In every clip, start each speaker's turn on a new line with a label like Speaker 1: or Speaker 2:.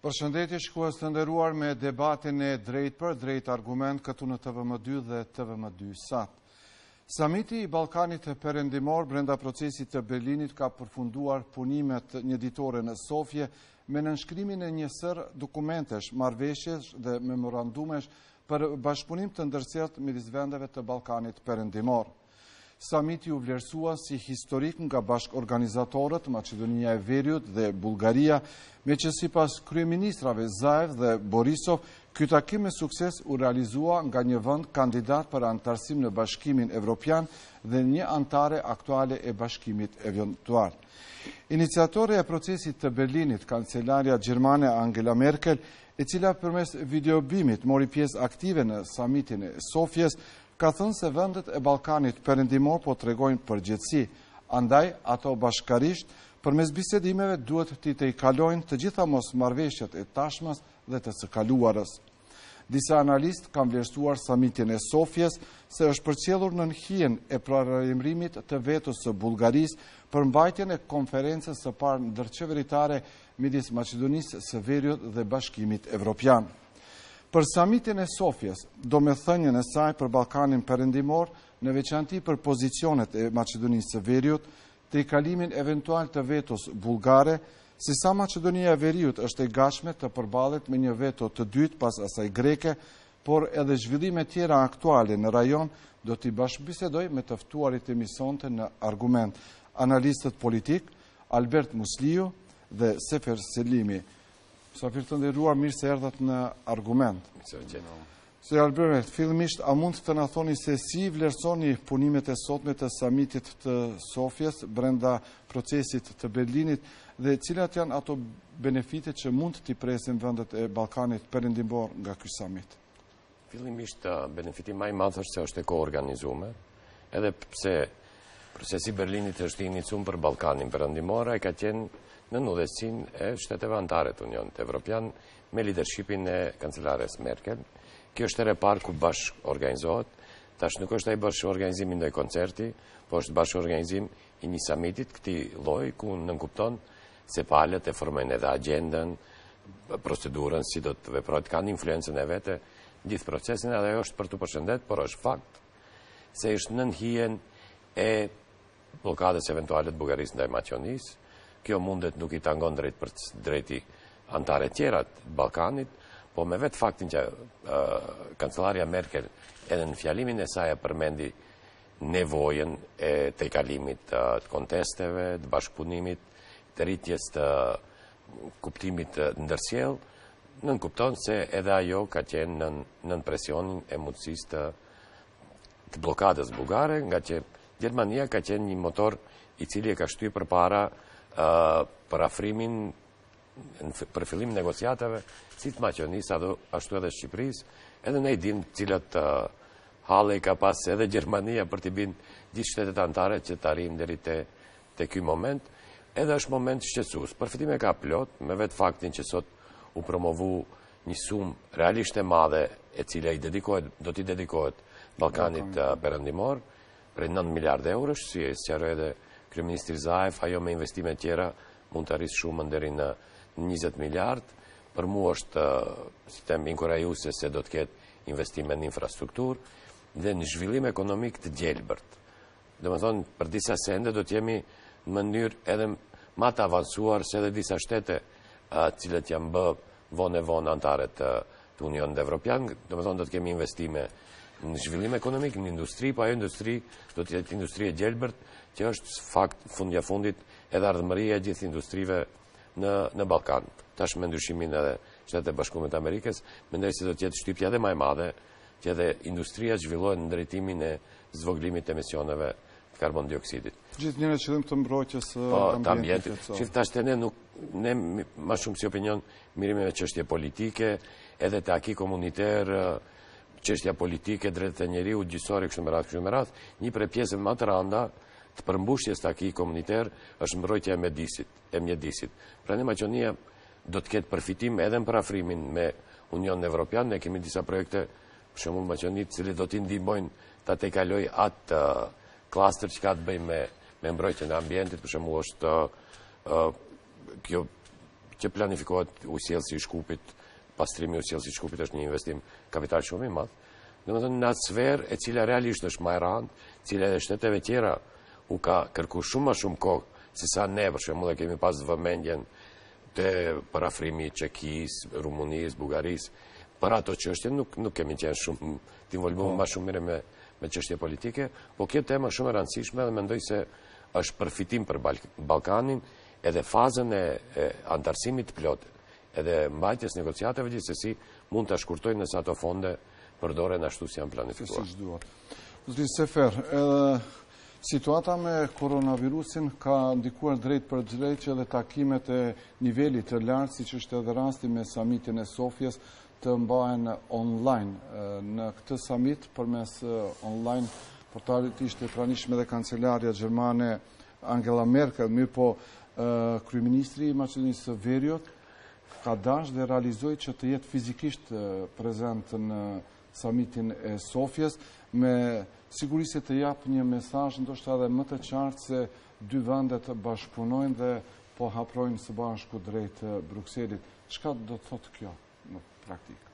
Speaker 1: Përshëndetje shikues të nderuar me debatin e drejt për drejt argument këtu në TVM2 dhe TVM2 Sat. Samiti i Ballkanit Perëndimor brenda procesit të Berlinit ka përfunduar punimet një ditore në Sofje me nënshkrimin e një sër dokumentesh, marrëveshjesh dhe memorandumesh për bashkëpunim të ndërsjellët midis vendeve të Ballkanit Perëndimor. Samiti u vlerësua si historik nga bashkëorganizatorët Maqedonia e Veriut dhe Bullgaria, me që sipas kryeministrave Zaev dhe Borisov, ky takim me sukses u realizua nga një vend kandidat për antarësim në Bashkimin Evropian dhe një antare aktuale e Bashkimit eventual. Iniciatore e procesit të Berlinit, kancelaria gjermane Angela Merkel, e cila përmes videobimit mori pjesë aktive në samitin e Sofjes, ka thënë se vendet e Ballkanit Perëndimor po tregojnë përgjegjësi, andaj ato bashkarisht përmes bisedimeve duhet të kalojnë të gjitha mosmarrëveshjet e tashmes dhe të së kaluarës. Disa analistë kanë vlerësuar samitin e Sofjes se është përcjellur në hijen e paralajmërimit të vetos së Bullgarisë për mbajtjen e konferencës së parë ndërqeveritare midis Maqedonisë së Veriut dhe Bashkimit Evropian. Për samitin e Sofjes, domethënien e saj për Ballkanin Perëndimor, në veçanti për pozicionet e Maqedonisë së Veriut, trikalimin eventual të vetos bullgare, si sa Maqedonia e Veriut është e gatshme të përballet me një veto të dytë pas asaj greke, por edhe zhvillime tjera aktuale në rajon do t'i bashkëbisedoj me të ftuarit e misonte në argument, analistët politik, Albert Musliu dhe Sefer Selimi. Safir të nderuar, mirë se erdhat në argument. Se Albert, fillimisht, a mund të na thoni se si vlerësoni punimet e sotme të samitit të Sofjes brenda procesit të Berlinit dhe cilat janë ato benefitet që mund t'i presin vendet e Ballkanit Perëndimor nga ky samit?
Speaker 2: Fillimisht, benefiti më i madh është se është e koorganizuar, edhe pse procesi i Berlinit është i iniciuar për Ballkanin Perëndimor, ai ka qenë në udhëheqsinë e shteteve anëtare të Unionit Evropian me lidershipin e kancelares Merkel. Kjo është e parë ku bashkë organizohet. Tash nuk është ai bashkëorganizim i ndaj koncerti, po është bashkëorganizim i një samitit këtij lloji ku nënkupton se palët e formojnë edhe agjendën, procedurën, si do të veprojnë, kanë influencën e vete gjithë procesin, edhe ajo është për të përshëndet, por është fakt se është nën hijen e blokadës eventuale të Bullgarisë ndaj Maqedonisë. Kjo mundet nuk i tangon drejti antare tjera të Ballkanit, po me vetë faktin që kancelaria Merkel edhe në fjalimin e saj përmendi nevojën e tejkalimit të kontesteve, të bashkëpunimit, të rritjes të kuptimit ndërsjellë, nënkupton se edhe ajo ka qenë nën presionin e mundësisë të blokadës bullgare, nga që Gjermania ka qenë një motor i cili e ka shtyr përpara për afrimin, për fillim negociatave, si të Maqedonisë, ashtu edhe Shqipërisë, edhe ne i dim cilat halle ka pas edhe Gjermania për t'i binë gjithë shtetet anëtare që të arrijnë deri te ky moment, edhe është moment shqetësues. Përfitime ka plot, me vetë faktin që sot u promovu një sumë realisht e madhe e cila do t'i dedikohet Ballkanit Perëndimor, prej 9 miliardë eurosh, si e sqaroi edhe kryeministri Zaev, ajo me investime tjera mund të arrisë shumën deri në 20 miliardë. Për mua është sistem inkurajuese se do të ketë investime në infrastrukturë dhe në zhvillim ekonomik të gjelbërt. Domethënë, për disa sende do të jemi në mënyrë edhe më të avancuar se edhe disa shtete cilët janë bë vonë anëtare të Unionit Evropian. Domethënë, do të kemi investime në zhvillim ekonomik, në industri, po ajo industri do të jetë industri e gjelbërt, që është fakt fundja fundit edhe ardhmëria e gjithë industrive në Ballkan. Tash me ndryshimin edhe Shtetet e Bashkuara të Amerikës, mendoj se do të jetë shtypja edhe më e madhe, që edhe industria zhvillohet në drejtimin e zvogëlimit të emisioneve të karbon dioksidit.
Speaker 1: Gjithnjë në qëllim të mbrojtjes
Speaker 2: ambientit. Tash ne më shumë si opinion mirime me çështje politike, edhe te aki komuniter, çështja politike, drejtat e njeriut, gjyqësore, kështu me radhë, një prej pjesëve më të rënda të përmbushjes të aki komuniter është mbrojtja e mjedisit. Prandaj Maqedonia do të ketë përfitim edhe në parafrimin me Unionin Evropian. Ne kemi disa projekte, për shembull Maqedoni, të cilit do t'i ndihmojnë ta tejkalojë atë klaster që ka të bëjë me mbrojtjen e ambientit, për shembull është kjo që planifikohet usjellësi i Shkupit, pastrimi i usjellësit të Shkupit është një investim kapital shumë i madh. Domethënë në atë sferë e cila realisht është më e rëndë, cila edhe shteteve tjera u ka kërku shumë më shumë kohë se sa ne, për shembull, e kemi pas vëmendjen të parafrimi Çekisë, Rumunisë, Bugarisë. Për ato çështje nuk kemi qenë shumë të involvuar më shumë me çështje politike, po kjo tema shumë e rëndësishme dhe mendoj se është përfitim për Ballkanin edhe fazën e antarësimit plot, edhe mbajtjes negociatave gjithsesi mund ta shkurtojnë nëse ato fonde përdoren ashtu si janë planifikuar.
Speaker 1: Siç duhet. Zoti Sefer, edhe situata me koronavirusin ka ndikuar drejt për drejt që edhe takimet e nivelit të lartë, siç është edhe rasti me samitin e Sofjes, të mbahen online. Në këtë samit, përmes online portalit ishte pranishme dhe kancelarja gjermane Angela Merkel, mirë po kryeministri i Maqedonisë së Veriut ka dash dhe realizoi që të jetë fizikisht prezent në samitin e Sofjes, me sigurisht të jap një mesazh ndoshta edhe më të qartë se dy vendet bashkëpunojnë dhe po haprojnë së bashku drejt Brukselit. Çka do të thotë kjo në praktikë?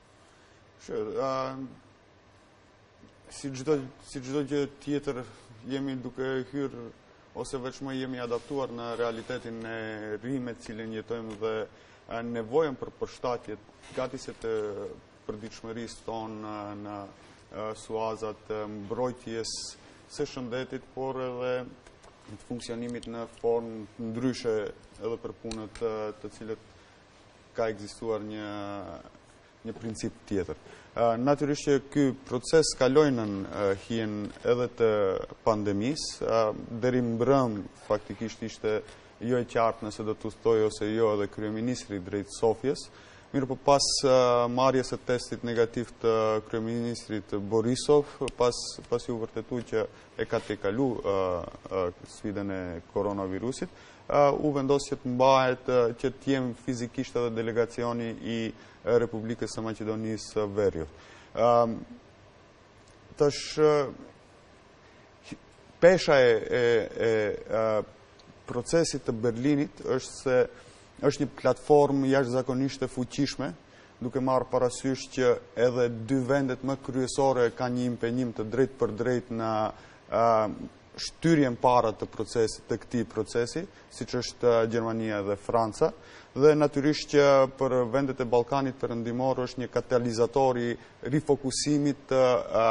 Speaker 3: Si çdo gjë tjetër, jemi duke hyrë ose vetëm jemi adaptuar në realitetin e ri me cilin jetojmë dhe nevojën për përshtatje gati se të përditshmërisë tonë në suazat mbrojtjes së shëndetit, por edhe të funksionimit në formë ndryshe edhe për punët të cilët ka ekzistuar një princip tjetër. Natyrisht që ky proces kaloi në hijen edhe të pandemisë, deri mbrëm faktikisht ishte jo e qartë nëse do të udhtoj ose jo edhe kryeministri drejt Sofjes. Mirë po pas marrjes së testit negativ të kryeministrit Borisov, pas u vërtetuar që e ka tejkalu sfidën e koronavirusit, u vendos që të mbahet që të jem fizikisht edhe delegacioni i Republikës së Maqedonisë së Veriut. Tash pesha e procesit të Berlinit është se është një platformë jashtëzakonisht e fuqishme, duke marrë parasysh që edhe dy vendet më kryesore kanë një impenjim të drejt për drejt në shtyrjen para të këtij procesi, siç është Gjermania dhe Franca, dhe natyrisht që për vendet e Ballkanit Perëndimor është një katalizator i rifokusimit të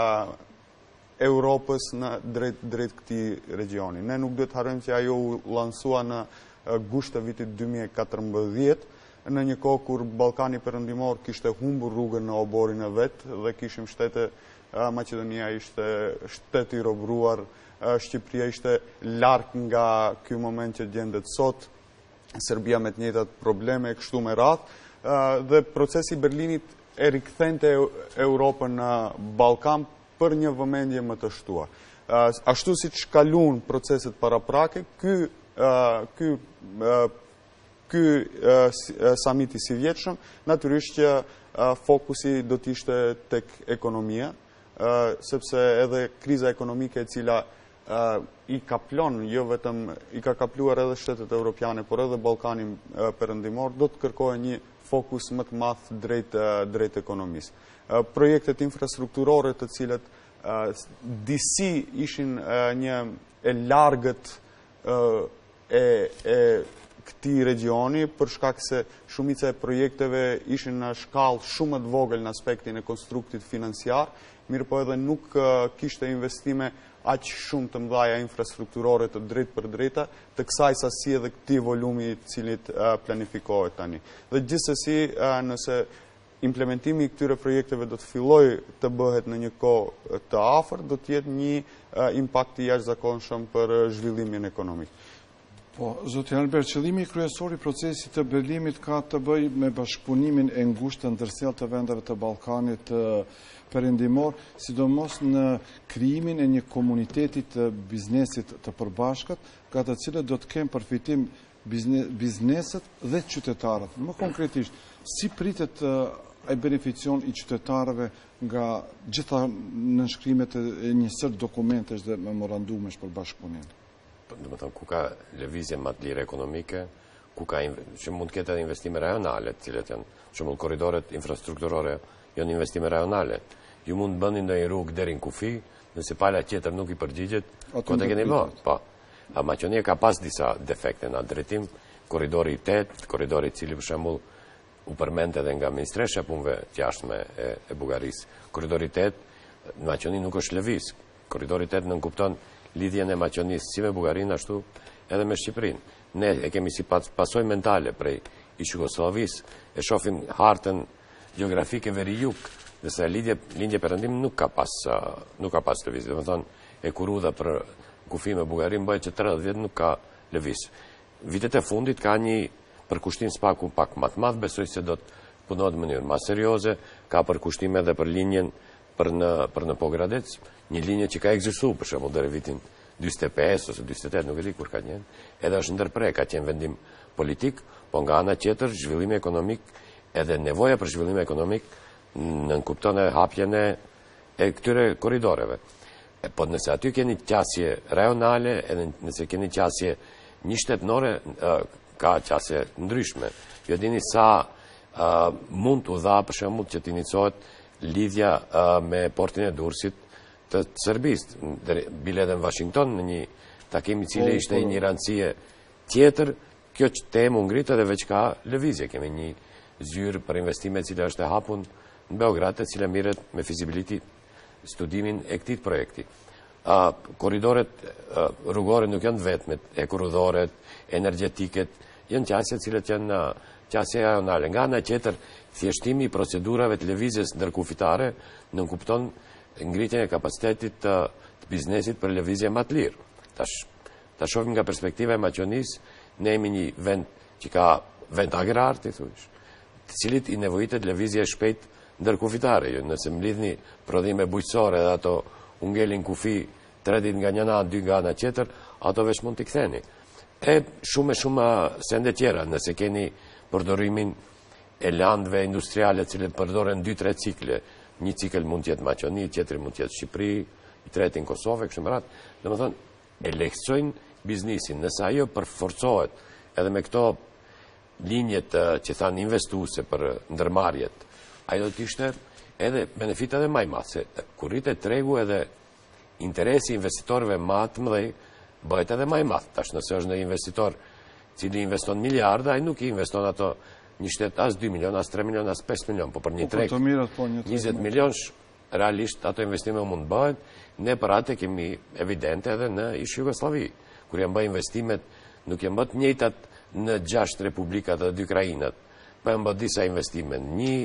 Speaker 3: Europës në drejt këtij regioni. Ne nuk duhet harrojmë që ajo u lansua në gusht të vitit 2014, në një kohë kur Ballkani Perëndimor kishte humbur rrugën në oborin e vet dhe kishim shtete, Maqedonia ishte shtet i robëruar, Shqipëria ishte larg nga ky moment që gjendet sot, Serbia me të njëjtat probleme kështu me radhë, dhe procesi i Berlinit e rikthente Europën në Ballkan për një vëmendje më të shtuar. Ashtu siç kaluan proceset paraprake, ky samiti si vjetshëm, natyrisht që fokusi do të ishte tek ekonomia, sepse edhe kriza ekonomike e cila i kaplon, jo vetëm i ka kapluar edhe shtetet europiane, por edhe Ballkanin Perëndimor, do të kërkojë një fokus më të madh drejt ekonomisë. Projektet infrastrukturore të cilat disi ishin një e largët e këtij regioni, për shkak se shumica e projekteve ishin në shkallë shumë të vogël në aspektin e konstruktit financiar, mirë po edhe nuk kishte investime aq shumë të mëdha infrastrukturore të drejt për drejta, të kësaj sasi edhe këtij volumi i cilit planifikohet tani. Dhe gjithsesi, nëse implementimi i këtyre projekteve do të fillojë të bëhet në një kohë të afërt, do të jetë një impakt i jashtëzakonshëm për zhvillimin ekonomik.
Speaker 1: Po, zoti Albert, qëllimi kryesor i procesit të Berlinit ka të bëjë me bashkëpunimin e ngushtë të ndërsjellë të vendeve të Ballkanit Perëndimor, sidomos në krijimin e një komuniteti të biznesit të përbashkët, nga të cilët do të kenë përfitim bizneset dhe qytetarët. Më konkretisht, si pritet ai beneficion i qytetarëve nga gjitha nënshkrimet e një sër dokumentesh dhe memorandumesh për bashkëpunim?
Speaker 2: Do të thonë, ku ka lëvizje më të lirë ekonomike, që mund ketë edhe investime rajonale, cilat janë, shembull korridoret infrastrukturore janë investime rajonale. Ju mund bëni ndonjë rrugë deri në kufi, nëse pala tjetër nuk i përgjigjet, ko të keni bë. Po. Maqonia ka pas disa defekte në atë drejtim, korridori 8, korridori i cili për shembull u përmend edhe nga ministresha punëve të jashtme e Bullgarisë. Korridori 8 në Maqoni nuk është lëviz. Korridori 8 nënkupton lidhjen e Maqonisë si me Bullgarinë ashtu edhe me Shqipërinë. Ne e kemi si pasojë mentale prej ish Jugosllavisë, e shohim hartën gjeografike veri-jug, nëse lindje perëndim nuk ka pas lëviz. Domethënë e Kurudha për kufi me Bullgarinë bëhet që 30 vjet nuk ka lëviz. Vitet e fundit ka një përkushtim pak më të madh, besoj se do të punohet në mënyrë më serioze, ka përkushtim edhe për linjen për në Pogradec, një linje që ka ekzistuar për shembull deri vitin 45 ose 48, nuk e di kur ka qenë, edhe është ndërprer, ka qenë vendim politik, po nga ana tjetër zhvillimi ekonomik, edhe nevoja për zhvillim ekonomik nënkupton e hapjen e këtyre korridoreve. Po nëse aty keni qasje rajonale, edhe nëse keni qasje një shtetënore, ka qasje ndryshme. Jo dini sa mund të dha për shembull që të iniciohet lidhja me portin e Durrësit të Serbisë, bile edhe në Washington në një takim i cili ishte një rëndësie tjetër, kjo që temë u ngrit edhe veç ka lëvizje. Kemi një zyrë për investime e cila është e hapur në Beograd, e cila mirret me fizibilitet, studimin e këtij projekti. Korridoret rrugore nuk janë vetme, e korridoret energjetike janë qasje të cilat janë qasje rajonale. Nga ana tjetër, thjeshtimi i procedurave të lëvizjes ndërkufitare nënkupton ngritjen e kapacitetit të biznesit për lëvizje më të lirë. Ta shohim nga perspektiva e Maqonisë, ne jemi një vend që ka vend agrar, të cilit i nevojitet lëvizje shpejt ndërkufitare. Nëse mlidhni prodhime bujqësore dhe ato u ngelin kufi 3 ditë nga njëna, 2 nga ana tjetër, ato veç mund t'i ktheni. E shumë sende tjera, nëse keni përdorimin e landëve industriale, cilët përdoren 2-3 cikle, një cikël mund t'jetë Maqoni, tjetri mund t'jetë Shqipëri, i treti në Kosovë, kështu me radhë, domethënë e lehtësojnë biznisin, nëse ajo përforcohet edhe me këto linjet që thanë investuese për ndërmarrjet, ajo do të ishte edhe benefit edhe më i madh, se kur rritet tregu edhe interesi investitorëve më të mëdhej bëhet edhe më i madh. Tash nëse është një investitor cili investon miliarda, ai nuk i investon ato një shtet as 2 milion, as 3 milion, as 5 milion, po për një treg 20 milionsh, realisht ato investime mund bëhen. Ne për atë kemi evidente edhe në ish Jugosllavi, kur janë bërë investimet, nuk janë bërë të njëjtat në 6 republikat dhe 2 krajinat, po janë bërë disa investime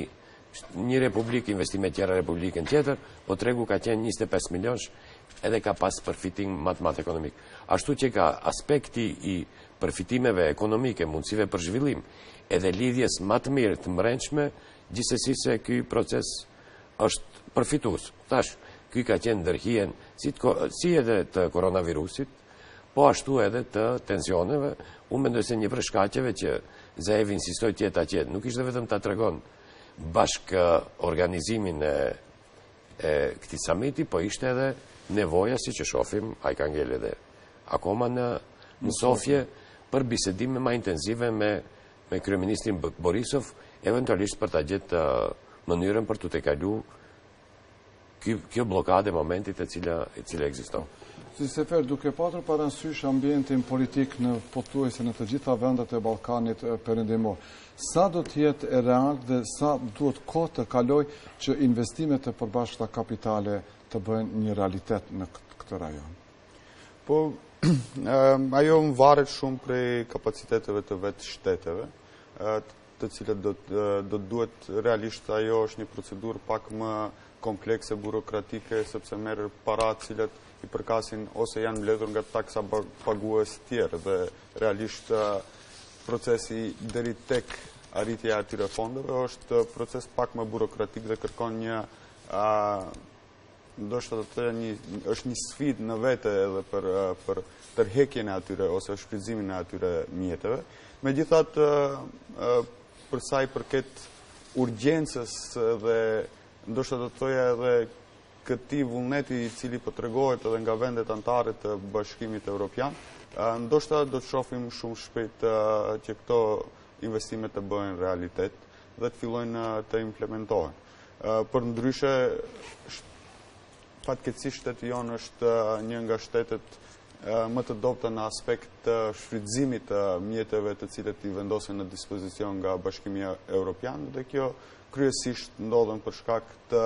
Speaker 2: një republikë, investime tjera republikën tjetër, po tregu ka qenë 25 milionsh, edhe ka pas përfitim më ekonomik. Ashtu që ka aspekti i përfitimeve ekonomike, mundësive për zhvillim, edhe lidhjes më të mirë të mbrëmshme, gjithsesi se ky proces është përfitues. Tash, ky ka qenë ndërhien si edhe të koronavirusit, po ashtu edhe të tensioneve. Unë mendoj se një prej shkaqeve që Zaev insistoi të jetë atje, nuk ishte vetëm ta tregon bashkë organizimin e këtij samiti, po ishte edhe nevoja, siç e shohim, ai ka ngel edhe akoma në Sofje për bisedime më intensive me kryeministrin Borisov, eventualisht për ta gjetë mënyrën për të kaluar kjo blokadë momentit e cila ekziston.
Speaker 1: Si Sefer, duke patur parasysh ambientin politik në pothuajse në të gjitha vendet e Ballkanit perëndimor, sa do të jetë e realt dhe sa duhet kohë të kaloj që investimet e përbashkëta kapitale të bëhen një realitet në këtë rajon?
Speaker 3: Po, ajo varet shumë prej kapaciteteve të vetë shteteve, të cilët do duhet realisht ajo është një procedurë pak më komplekse burokratike, sepse merr para të cilët i përkasin ose janë mbledhur nga taksa pagues tjerë, dhe realisht procesi deri tek arritja e atyre fondeve është proces pak më burokratik dhe kërkon një ndoshta është një sfidë në vete edhe për tërheqjen e atyre ose shfrytëzimin e atyre mjeteve. Megjithatë, për sa i përket urgjencës dhe ndoshta do të thoja edhe këtij vullneti i cili po tregohet edhe nga vendet anëtare të Bashkimit Evropian, ndoshta do të shohim shumë shpejt që këto investimet të bëhen realitet dhe të fillojnë të implementohen. Përndryshe, fatkeqësisht shteti jonë është një nga shtetet më të dobta në aspekt të shfrytëzimit të mjeteve të cilët i vendosen në dispozicion nga Bashkimi Evropian, dhe kjo kryesisht ndodhen për shkak të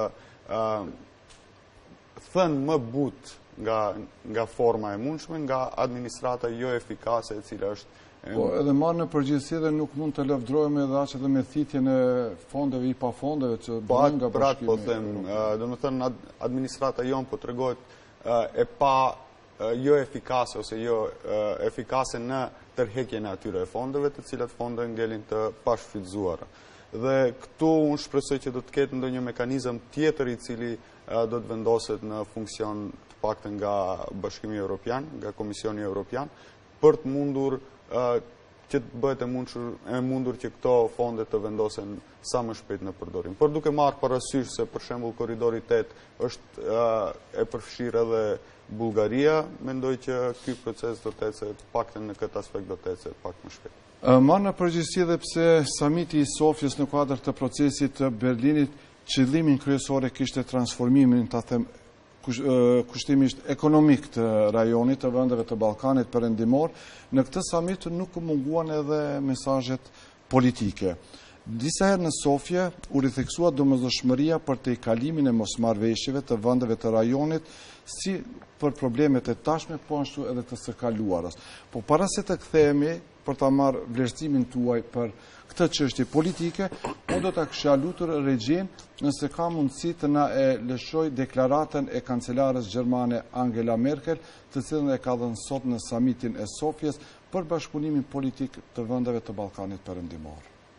Speaker 3: thënë më butë nga forma e mundshme, nga administrata jo efikase e cila është.
Speaker 1: Po edhe marrë në përgjithësi dhe nuk mund të lëvdrojmë edhe aq edhe me thithjen e fondeve i pa fondeve që bëhen nga Bashkimi.
Speaker 3: Po them, domethënë administrata jon po tregohet e pa jo efikase ose jo efikase në tërheqjen e atyre fondeve, të cilat fonde ngelin të pashfrytëzuara. Dhe këtu unë shpresoj që do të ketë ndonjë mekanizëm tjetër i cili do të vendoset në funksion të paktën nga Bashkimi Evropian, nga Komisioni Evropian, për të mundur që të bëhet e mundur që këto fonde të vendosen sa më shpejt në përdorim. Por duke marrë parasysh se për shembull korridori 8 është e përfshirë edhe Bullgaria, mendoj që ky proces do të ecë paktën në këtë aspekt do të ecë pak më shpejt.
Speaker 1: Marrë në përgjithësi dhe pse samiti i Sofjes në kuadër të procesit të Berlinit, qëllimin kryesor e kishte transformimin, ta them, kushtimisht ekonomik të rajonit, të vendeve të Ballkanit perëndimor. Në këtë samit nuk munguan edhe mesazhet politike. Disa herë në Sofje u ritheksua domosdoshmëria për të kalimin e mosmarrveshjeve të vendeve të rajonit, si për problemet e tashme, po ashtu edhe të së kaluarës. Po para se të kthehemi për ta marrë vlerësimin tuaj për këtë çështje politike, unë do ta kisha lutur Regjin nëse ka mundësi të na e lëshoj deklaratën e kancelarës gjermane Angela Merkel, të cilën e ka dhënë sot në samitin e Sofjes për bashkëpunimin politik të vendeve të Ballkanit perëndimor.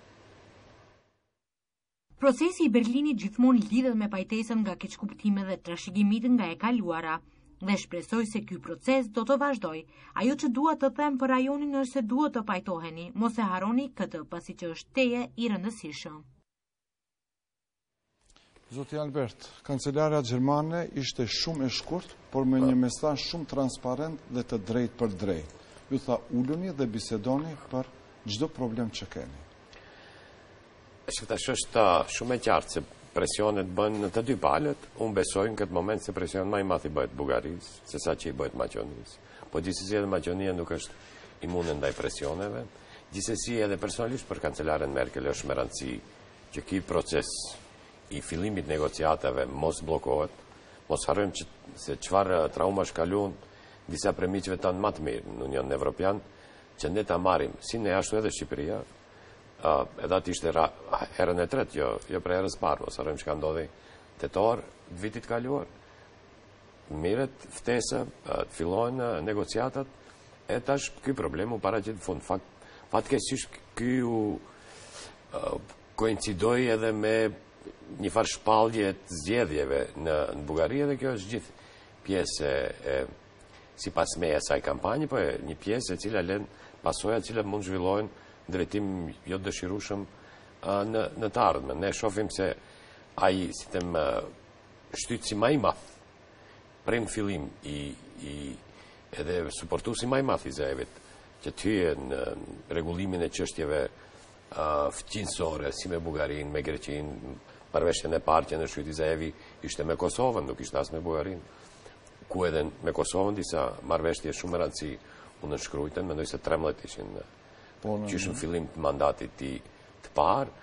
Speaker 4: Procesi i Berlinit gjithmonë lidhet me pajtesën nga keqkuptimet dhe trashëgimitë nga e kaluara, dhe shpresoj se ky proces do të vazhdoj. Ajo që dua të them për rajonin është se duhet të pajtoheni, mos e harroni këtë, pasi që është teje i rëndësishëm.
Speaker 1: Zoti Albert, kancelarja gjermane ishte shumë e shkurt, por me një mesazh shumë transparent dhe të drejtë për drejtë. Ju tha uluni dhe bisedoni për çdo problem që keni.
Speaker 2: Tash është shumë e qartë se presionet bën në të dy palët. Unë besoj në këtë moment se presion më i madh i bëhet Bullgarisë, se sa që i bëhet Maqedonisë. Po gjithsesi edhe Maqedonia nuk është imune ndaj presioneve. Gjithsesi edhe personalisht për kancelaren Merkel është me rëndësi që ky proces i fillimit negociatave mos bllokohet. Mos harrojmë se çfarë traumash kaluan disa prej miqve tanë më të mirë në Unionin Evropian, që ne ta marrim si ne ashtu edhe Shqipëria. Edhe atë ishte herën e tretë, jo për herës parë, mos harrojmë çka ndodhi tetor vitit kaluar. Mirët ftesa, të fillojnë negociatat, e tash ky problem u paraqit në fund. Fatkeqësisht ky u koincidoi edhe me një farë shpallje të zgjedhjeve në Bullgari, dhe kjo është gjithë pjesë sipas meja e saj kampanje, po një pjesë e cila lën pasoja të cilat mund zhvillohen drejtim jo dëshirueshëm në të ardhmen. Ne shohim se ai si them shtytësi më i madh prej në fillim edhe suportuesi më i madh i Zaevit, që të hyje në rregullimin e çështjeve fqinësore, si me Bullgarinë, me Greqinë. Marrëveshjen e parë që ndërshyti Zaevi ishte me Kosovën, nuk ishte as me Bullgarinë, ku edhe me Kosovën disa marrëveshje shumë rëndësi u nënshkrujtën, mendoj se 13 ishin që ishën fillim të mandatit të parë.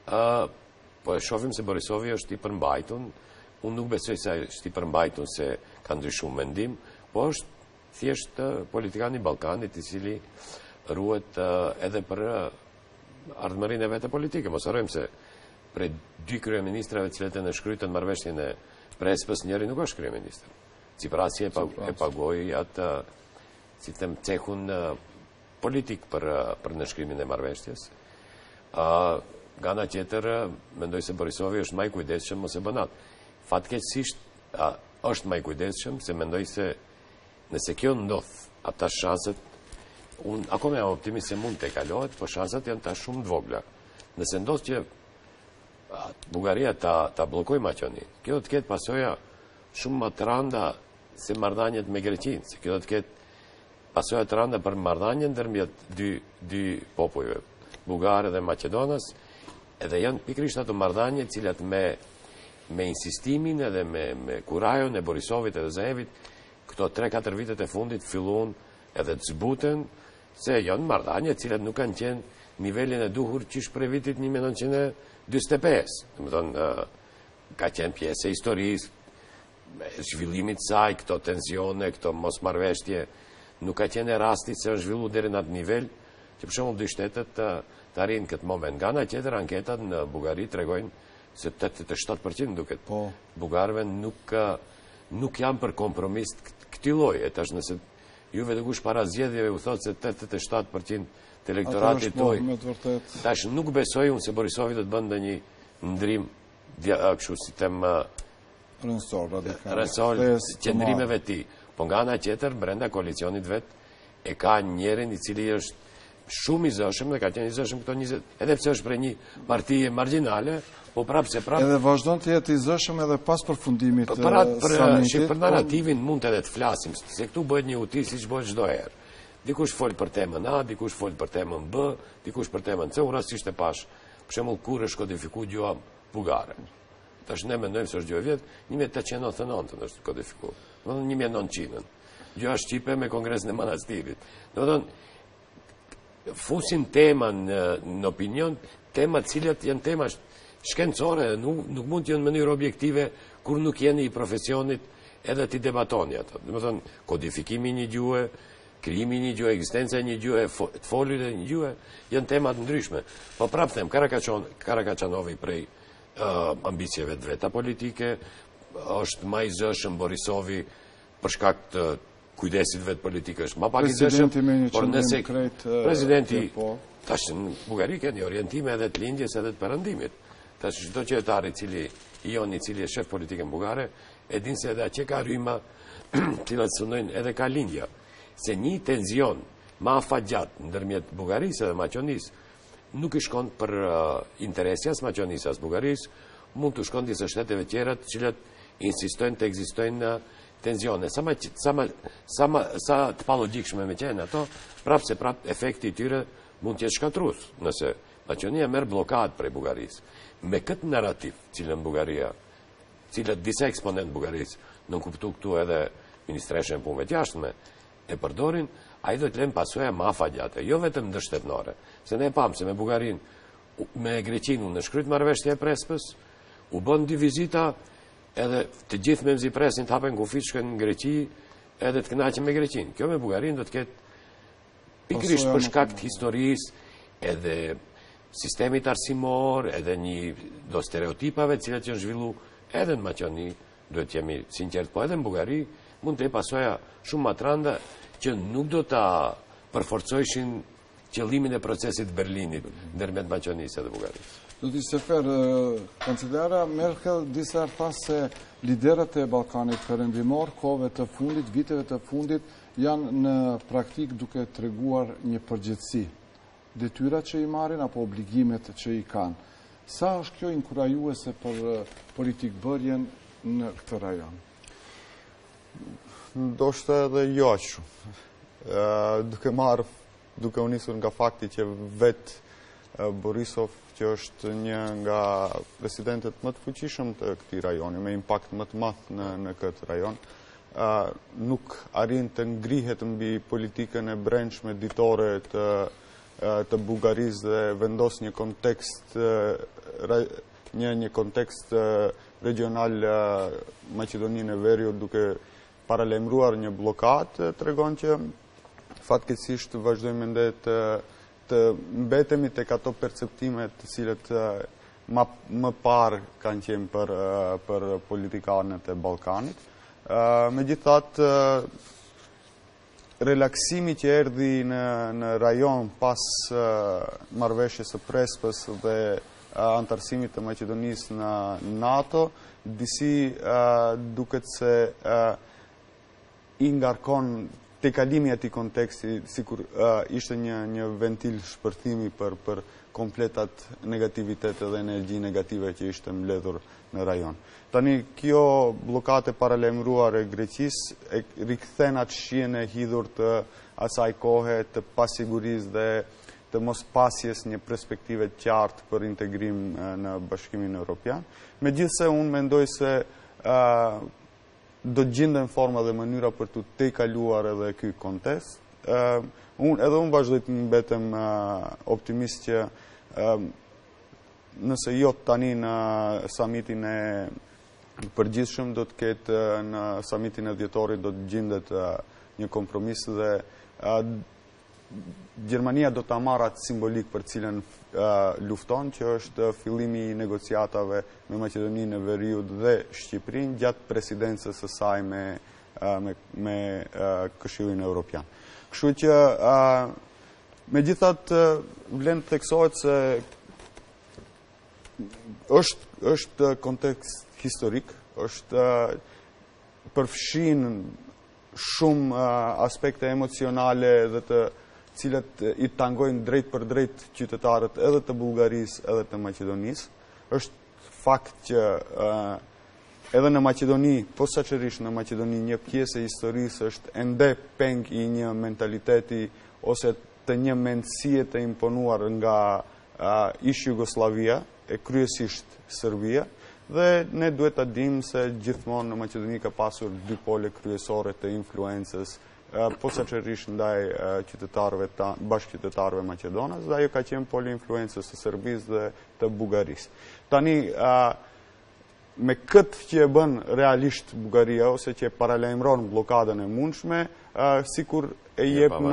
Speaker 2: Po e shohim se Borisovi është i përmbajtun. Unë nuk besoj se është i përmbajtun se ka ndryshuar mendim, po është thjesht politikan i Ballkanit i cili ruhet edhe për ardhmërinë e vetë politike. Mos harrojmë se prej dy kryeministrave të cilët e nënshkruajtën marrëveshjen e Prespës, njëri nuk është kryeministër. Tsiprasi e pagoi atë, si them, cehun politik për nënshkrimin e marrëveshjes. Nga ana tjetër, mendoj se Borisovi është më i kujdesshëm mos e bën atë. Fatkeqësisht është më i kujdesshëm, se mendoj se nëse kjo ndodh, ata shanset, unë akoma jam optimist se mund të kalohet, po shanset janë tash shumë të vogla. Nëse ndodh që Bullgaria ta bllokojë Maqedoninë, kjo do të ketë pasoja shumë më të rënda se marrëdhëniet me Greqinë, se kjo do të ketë pasojë të rënda për marrëdhënien ndërmjet dy popujve, Bugarë dhe Maqedonës, edhe janë pikërisht ato marrëdhënie të cilat me insistimin edhe me kurajon e Borisovit edhe Zaevit, këto 3-4 vitet e fundit filluan edhe të zbuten, se janë marrëdhënie të cilat nuk kanë qenë nivelin e duhur qish për vitit 1945. Domethënë, ka qenë pjesë e historisë, zhvillimit saj, këto tensione, këto mosmarrveshje, nuk ka qenë rasti se është zhvillu deri në atë nivel, që për shembull dy shtetet të arrijnë këtë moment. Nga ana tjetër, anketat në Bugari tregojnë se 87% duket bugarëve nuk janë për kompromis këtij lloji. E tash nëse juve dikush para zgjedhjeve u thotë se 87% të elektoratit tuaj, tash nuk besoj unë se Borisovi do të bënte ndonjë ndrim kështu si them rënsor qendrimeve të tij. Po nga ana tjetër, brenda koalicionit vet e ka njërin i cili është shumë i zëshëm dhe ka qenë i zëshëm këto 20, edhe pse është për një partije marginale, po prapë se prapë.
Speaker 1: Edhe vazhdon të jetë i zëshëm edhe pas përfundimit samitit.
Speaker 2: Për narrativin mund edhe të flasim, se këtu bëhet një uti si që bëhet çdo herë. Dikush fol për temën A, dikush fol për temën B, dikush për temën C, rastësisht e pash. Për shembull, kur është kodifikuar gjuha bugare. Tash ne mendojmë se është gjuhë vjet, 1899 është kodifikuar. Domethënë 1900. Gjuha shqipe me Kongresin e Manastirit. Domethënë fusin temën në opinion, tema të cilat janë tema shkencore, nuk mund të jenë në mënyrë objektive kur nuk jeni i profesionit edhe ti debatoni ato. Domethënë kodifikimi i një gjuhe, krijimi i një gjuhe, ekzistenca e një gjuhe, të folur e një gjuhe, janë tema të ndryshme. Po prapë them, Karakaçanovi prej ambicieve të veta politike, është më i zëshëm Borisovi për shkak të kujdesit vet politik është më pak i zëshëm, por nëse presidenti tash në Bugari ka një orientime edhe të lindjes edhe të perëndimit. Tash çdo qytetar i cili i cili është shef politik në Bugare, e din se edhe atje ka rryma të cilat synojnë edhe ka lindja. Se një tenzion më afatgjat ndërmjet Bugarisë dhe Maqedonisë nuk i shkon për interesi as Maqedonisë as Bugarisë, mund të shkon disa shteteve tjera të cilat insistojnë të ekzistojnë tenzione. Sa të palogjikshme me qenë ato, prapë se prapë efekti i tyre mund të jetë shkatrues, nëse Maqedonia merr bllokat prej Bugarisë. Me këtë narrativ, cilën Bugaria, cilët disa eksponent Bugarisë, nuk kuptu këtu edhe Ministreshën e Punëve të Jashtme, e përdorin, ai do të lënë pasojë më afatgjate, jo vetëm ndërshtetnore. Se ne e pam se me Bugarin, me Greqinë në shkryt marrëveshje e Prespës, u bën 2 vizita, edhe të gjithë me mzi presin të hapen kufit, shkën në Greqi, edhe të kënaqen me Greqinë. Kjo me Bugarin do të ketë pikërisht për shkak të historisë, edhe sistemit arsimor, edhe do stereotipave cilat që janë zhvillu edhe në Maqedoni, duhet jemi sinqert, po edhe në Bugari mund të jetë pasoja shumë më të rënda që nuk do ta përforcojshin qëllimin e procesit Berlinit ndërmjet Maqedonisë dhe Bugarisë.
Speaker 1: Do t'i se fer, kancelera Merkel disa herë tha se liderët e Ballkanit Perëndimor, kohëve të fundit, viteve të fundit, janë në praktik duke treguar një përgjegjësi. Detyrat që i marrin apo obligimet që i kanë. Sa është kjo inkurajuese për politikbërjen në këtë rajon?
Speaker 3: Ndoshta edhe jo aq shumë. Duke u nisur nga fakti që vetë Borisov, që është një nga presidentet më të fuqishëm të këtij rajoni, me impakt më të madh në këtë rajon, nuk arrin të ngrihet mbi politikën e brendshme ditore të Bugarisë dhe vendos një kontekst regional Maqedoninë e Veriut duke paralajmëruar një bllokatë, tregon që fatkeqësisht vazhdojmë ende të mbetemi tek ato perceptime të cilët më parë kanë qenë për politikanët e Ballkanit. Megjithatë, relaksimi që erdhi në rajon pas marrëveshjes së Prespës dhe antarësimit të Maqedonisë në NATO, disi duket se i ngarkon tekalimi ati konteksti, sikur ishte një ventil shpërthimi për kompletat negativitet dhe energji negative që ishte mbledhur në rajon. Tani, kjo blokate paralajmëruar e Greqisë e rikthen atë shijen e hidhur të asaj kohe të pasigurisë dhe të mos pasjes një perspektive qartë për integrim në Bashkimin Evropian. Megjithse unë mendoj se do të gjenden forma dhe mënyra për të tejkaluar edhe ky kontest. Unë vazhdoj të mbetem optimist që nëse jo tani në samitin e përgjithshëm, do të ketë në samitin e dhjetorit do të gjendet një kompromis dhe Gjermania do të marrë atë simbolik për cilën lufton, që është fillimi i negociatave me Maqedoninë e Veriut dhe Shqipërinë gjatë presidencës së saj me Këshillin Evropian. Kështu që megjithatë vlen të theksohet se është kontekst historik, është përfshin shumë aspekte emocionale dhe të cilat i tangojnë drejt për drejt qytetarët edhe të Bullgarisë edhe të Maqedonisë. Është fakt që edhe në Maqedoni, posaçërisht në Maqedoni, një pjesë e historisë është ende peng i një mentaliteti ose të një mendësie të imponuar nga ish Jugoslavia e kryesisht Serbia, dhe ne duhet të dim se gjithmonë në Maqedoni ka pasur dy pole kryesore të influencës, posaçërisht ndaj bashkëqytetarëve maqedonas, dhe ajo ka qenë pole influencës të Serbisë dhe të Bullgarisë. Tani, me këtë që e bën realisht Bullgaria ose që e paralajmëron blokadën e mundshme, sikur e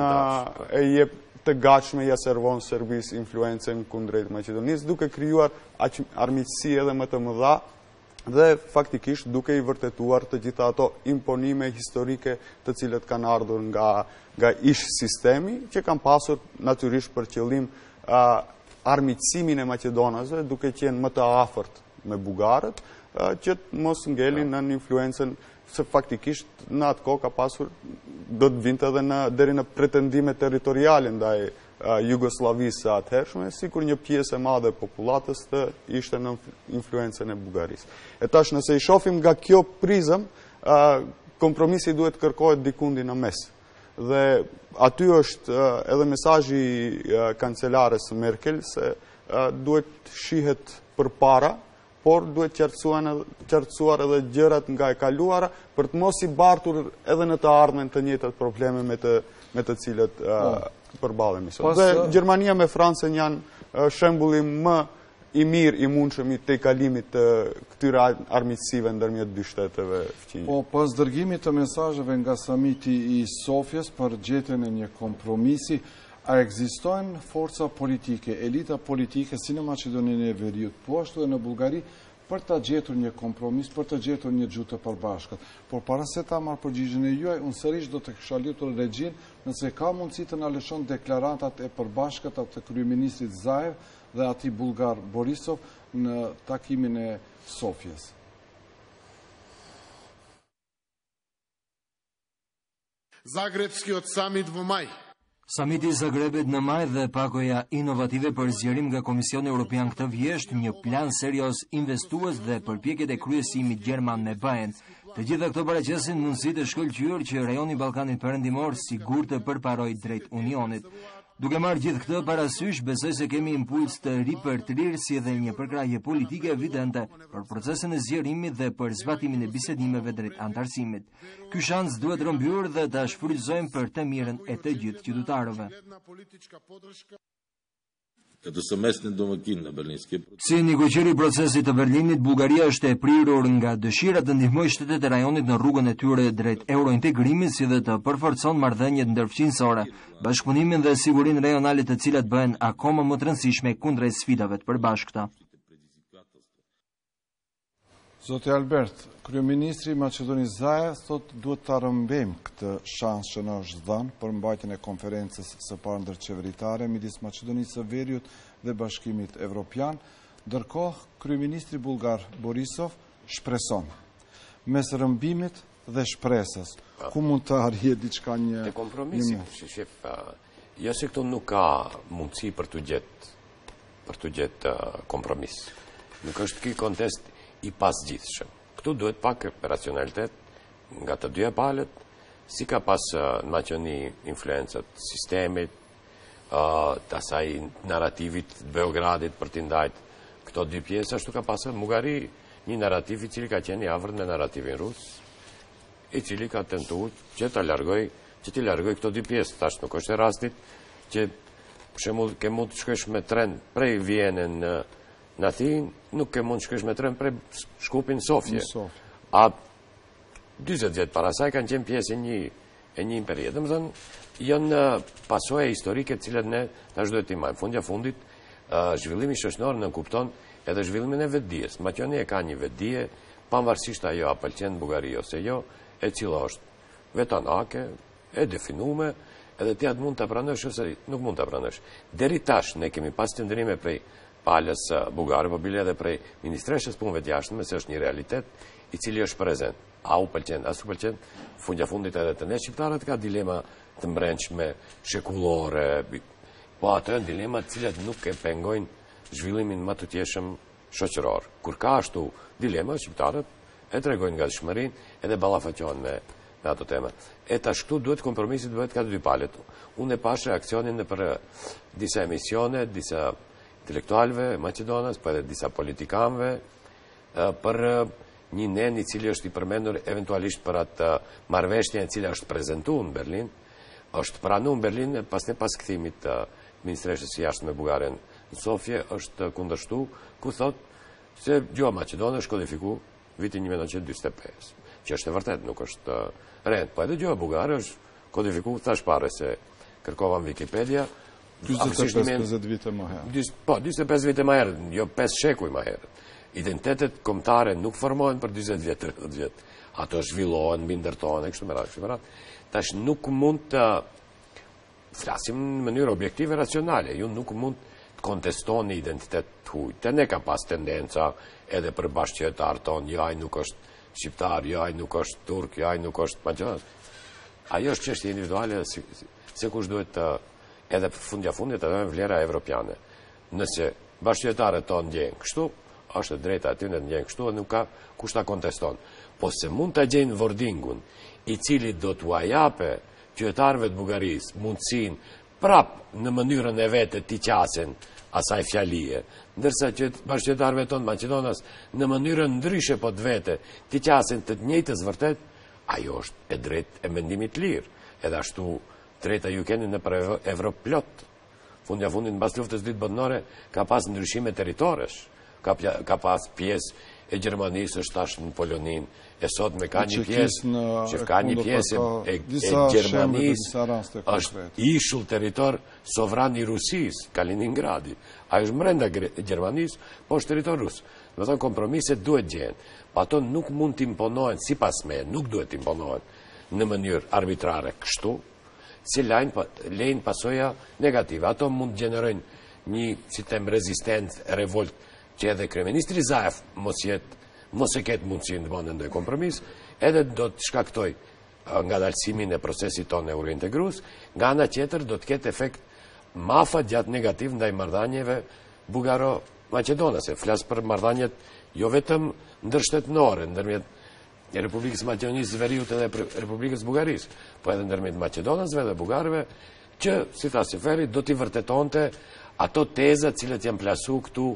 Speaker 3: jep të gatshme ja servon Serbisë influencën kundrejt Maqedonisë, duke krijuar armiqësi edhe më të mëdha dhe faktikisht duke i vërtetuar të gjitha ato imponime historike të cilët kanë ardhur nga ish sistemi, që kanë pasur natyrisht për qëllim armiqësimin e maqedonasve, duke qenë më të afërt me bugarët, që mos ngelin në influencën, se faktikisht në atë kohë ka pasur, do të vinte edhe deri në pretendime territoriale ndaj Jugosllavisë së atëhershme, sikur një pjesë e madhe e popullatës të ishte në influencën e Bullgarisë. E tash nëse i shohim nga kjo prizëm, kompromisi duhet kërkohet dikundi në mes. Dhe aty është edhe mesazhi kancelares Merkel se duhet shihet përpara, por duhet qartësuar edhe gjërat nga e kaluara për të mos i bartur edhe në të ardhmen të njëjtat probleme me të cilët përballemi sot. Dhe Gjermania me Francën janë shembulli më i mirë i mundshëm i tejkalimit të këtyre armiqësive ndërmjet dy shteteve fqinjë.
Speaker 1: Po, pas dërgimit të mesazheve nga samiti i Sofjes për gjetjen e një kompromisi, a ekzistojnë forca politike, elita politike si në Maqedoninë e Veriut, po ashtu edhe në Bullgari, për të gjetur një kompromis, për të gjetur një gjuhë të përbashkët. Por para se ta marr përgjigjen e juaj, unë sërish do të kisha lutur regjin nëse ka mundësi të na lëshon deklaratat e përbashkëta të kryeministrit Zaev dhe atij bullgar Borisov në takimin e Sofjes.
Speaker 5: Zagrebskiot samit vë maj.
Speaker 6: Samiti i Zagrebit në maj dhe pagoja inovative për zgjerim nga Komisioni Evropian këtë vjesht, një plan serios investues dhe përpjekjet e kryesimit gjerman me Bayern. Të gjitha këto paraqesin mundësi të shkëlqyer që rajoni i Ballkanit Perëndimor sigurt të përparojë drejt Unionit. Duke marrë gjithë këtë parasysh, besoj se kemi impuls të ri për të rirë si edhe një përkrahje politike evidente për procesin e zgjerimit dhe për zbatimin e bisedimeve drejt antarësimit. Ky shans duhet rrëmbyer dhe ta shfrytëzojmë për të mirën e të gjithë qytetarëve. Si negocieri i procesit të Berlinit, Bullgaria është e prirur nga dëshira të ndihmojë shtetet e rajonit në rrugën e tyre drejt eurointegrimit, si dhe të përforcon marrëdhëniet ndërfqinësore, bashkëpunimin dhe sigurinë rajonale, të cilat bëhen akoma më të rëndësishme kundrejt sfidave të përbashkëta.
Speaker 1: Zoti Albert, kryeministri i Maqedonisë Zaev thotë duhet ta rrëmbejmë këtë shans që na është dhënë për mbajtjen e konferencës së parë ndërqeveritare midis Maqedonisë së Veriut dhe Bashkimit Evropian, ndërkohë kryeministri bullgar Borisov shpreson mes rrëmbimit dhe shpresës. Ku mund të arrihet diçka një...
Speaker 2: Te kompromisi, shef, jo se këto nuk ka mundësi për të gjetë kompromis. Nuk është ky kontest i pasgjithshëm. Këtu duhet pak racionalitet nga të dyja palët, si ka pas në Maqedoni influencat sistemit, të asaj narrativit Beogradit për t'i ndajt këto dy pjesë, ashtu ka pasë Mugari një narrativ i cili ka qenë i afërt me narrativin rus, i cili ka tentuar që t'i largoj këto dy pjesë. Tash nuk është e rastit që për shembull ke mund të shkosh me tren prej Vjenën në Athinë, nuk ke mund të shkosh me tren prej Shkupin në Sofje. A 40 vjet para saj kanë qenë pjesë e një imperie. Domethënë, janë pasojë historike të cilat ne tash duhet t'i marrim. Fundja fundit, zhvillimi shoqëror në kupton edhe zhvillimin e vetdijes. Maqedonia ka një vetdije, pavarësisht ajo a pëlqen Bullgaria ose jo, e cila është vetanake, e definuar, edhe ti atë mund ta pranosh ose nuk mund ta pranosh. Deri tash ne kemi pas qendrime prej palës bullgare, po bile edhe prej ministreshës punëve të jashtme, se është një realitet i cili është prezent. A u pëlqen, as u pëlqen, fundja fundit edhe të ne shqiptarët ka dilema të mbrëmshme, shekullore, po ato janë dilema të cilat nuk e pengojnë zhvillimin më të tjeshëm shoqëror. Kur ka ashtu dilema, shqiptarët e tregojnë gatishmërinë edhe ballafaqohen me ato tema. E tash këtu duhet kompromisi duhet ka dy palët. Unë e pash reakcionin në për disa emisione, disa intelektualëve Maqedonas, po edhe disa politikanëve për një nen i cili është i përmendur eventualisht për atë marrëveshje e cila është prezantuar në Berlin, është pranuar në Berlin pas kthimit të ministreshës së jashtme bullgare në Sofje, është kundërshtuar, ku thotë se gjuha maqedone është kodifikuar vitin 1945, që është e vërtet, nuk është rend, po edhe gjuha bullgare është kodifikuar tash pare se kërkova në Wikipedia
Speaker 1: 25 vite më herë.
Speaker 2: Po, 25 vite më herë, jo 5 shekuj më herë. Identitetet kombëtare nuk formohen për 20 vjet, 30 vjet. Ato zhvillohen, mbi ndërtohen, kështu me radhë. Tash nuk mund të flasim në mënyrë objektive racionale. Ju nuk mund të kontestoni identitet tuaj. Te ne ka pas tendenca edhe për bashkëqytetar ton, jo ai nuk është shqiptar, jo ai nuk është turk, jo ai nuk është maqedon. Ajo është çështje individuale se kush duhet të edhe fundja fundit të dojnë vlera evropiane. Nëse bashkëqytetarët tonë ndjenë kështu, është drejta aty në ndjenë kështu, nuk ka kush ta konteston. Po se mund të gjenë vordingun, i cili do t'u jape qytetarëve të Bullgarisë mundësin prap në mënyrën e vetë t'i qasen asaj fjalie, ndërsa që bashkëqytetarëve tonë Maqedonas në mënyrën ndryshe po të vete t'i qasen të njëjtës vërtet, ajo është e drejt e mendimit lirë. Edhe ashtu drejta ju keni në për Evropë plot. Fundja fundit në bas luftës dytë botërore ka pas ndryshime territoresh, ka pas pjesë e Gjermanisë është tash në Polonin, e sot me ka një pjesë e Gjermanisë është ishull territor sovran i Rusisë, Kaliningradi. A është brenda Gjermanisë, po është territor rus. Do të thonë kompromiset duhet gjenë. Ato nuk mund të imponohen sipas me, nuk duhet të imponohen në mënyrë arbitrare kështu, si lejnë pasoja negative. Ato mund të gjenerojnë një sistem rezistent, revolt, që edhe kryeministri Zaev mos e ketë mundësinë të bëjë ndonjë kompromis, edhe do të shkaktoj ngadalësimin e procesit tonë eurointegrues, nga ana tjetër do të ketë efekt mafatgjat negativ ndaj marrëdhënieve bullgaro-maqedonase. Flas për marrëdhëniet jo vetëm ndërshtetënore ndërmjet Republikës Maqedonisë së Veriut edhe Republikës Bullgarisë, po edhe ndërmjet maqedonasve dhe bullgarëve, që si tha Seferi do t'i vërtetonte ato teza të cilat janë plasuar këtu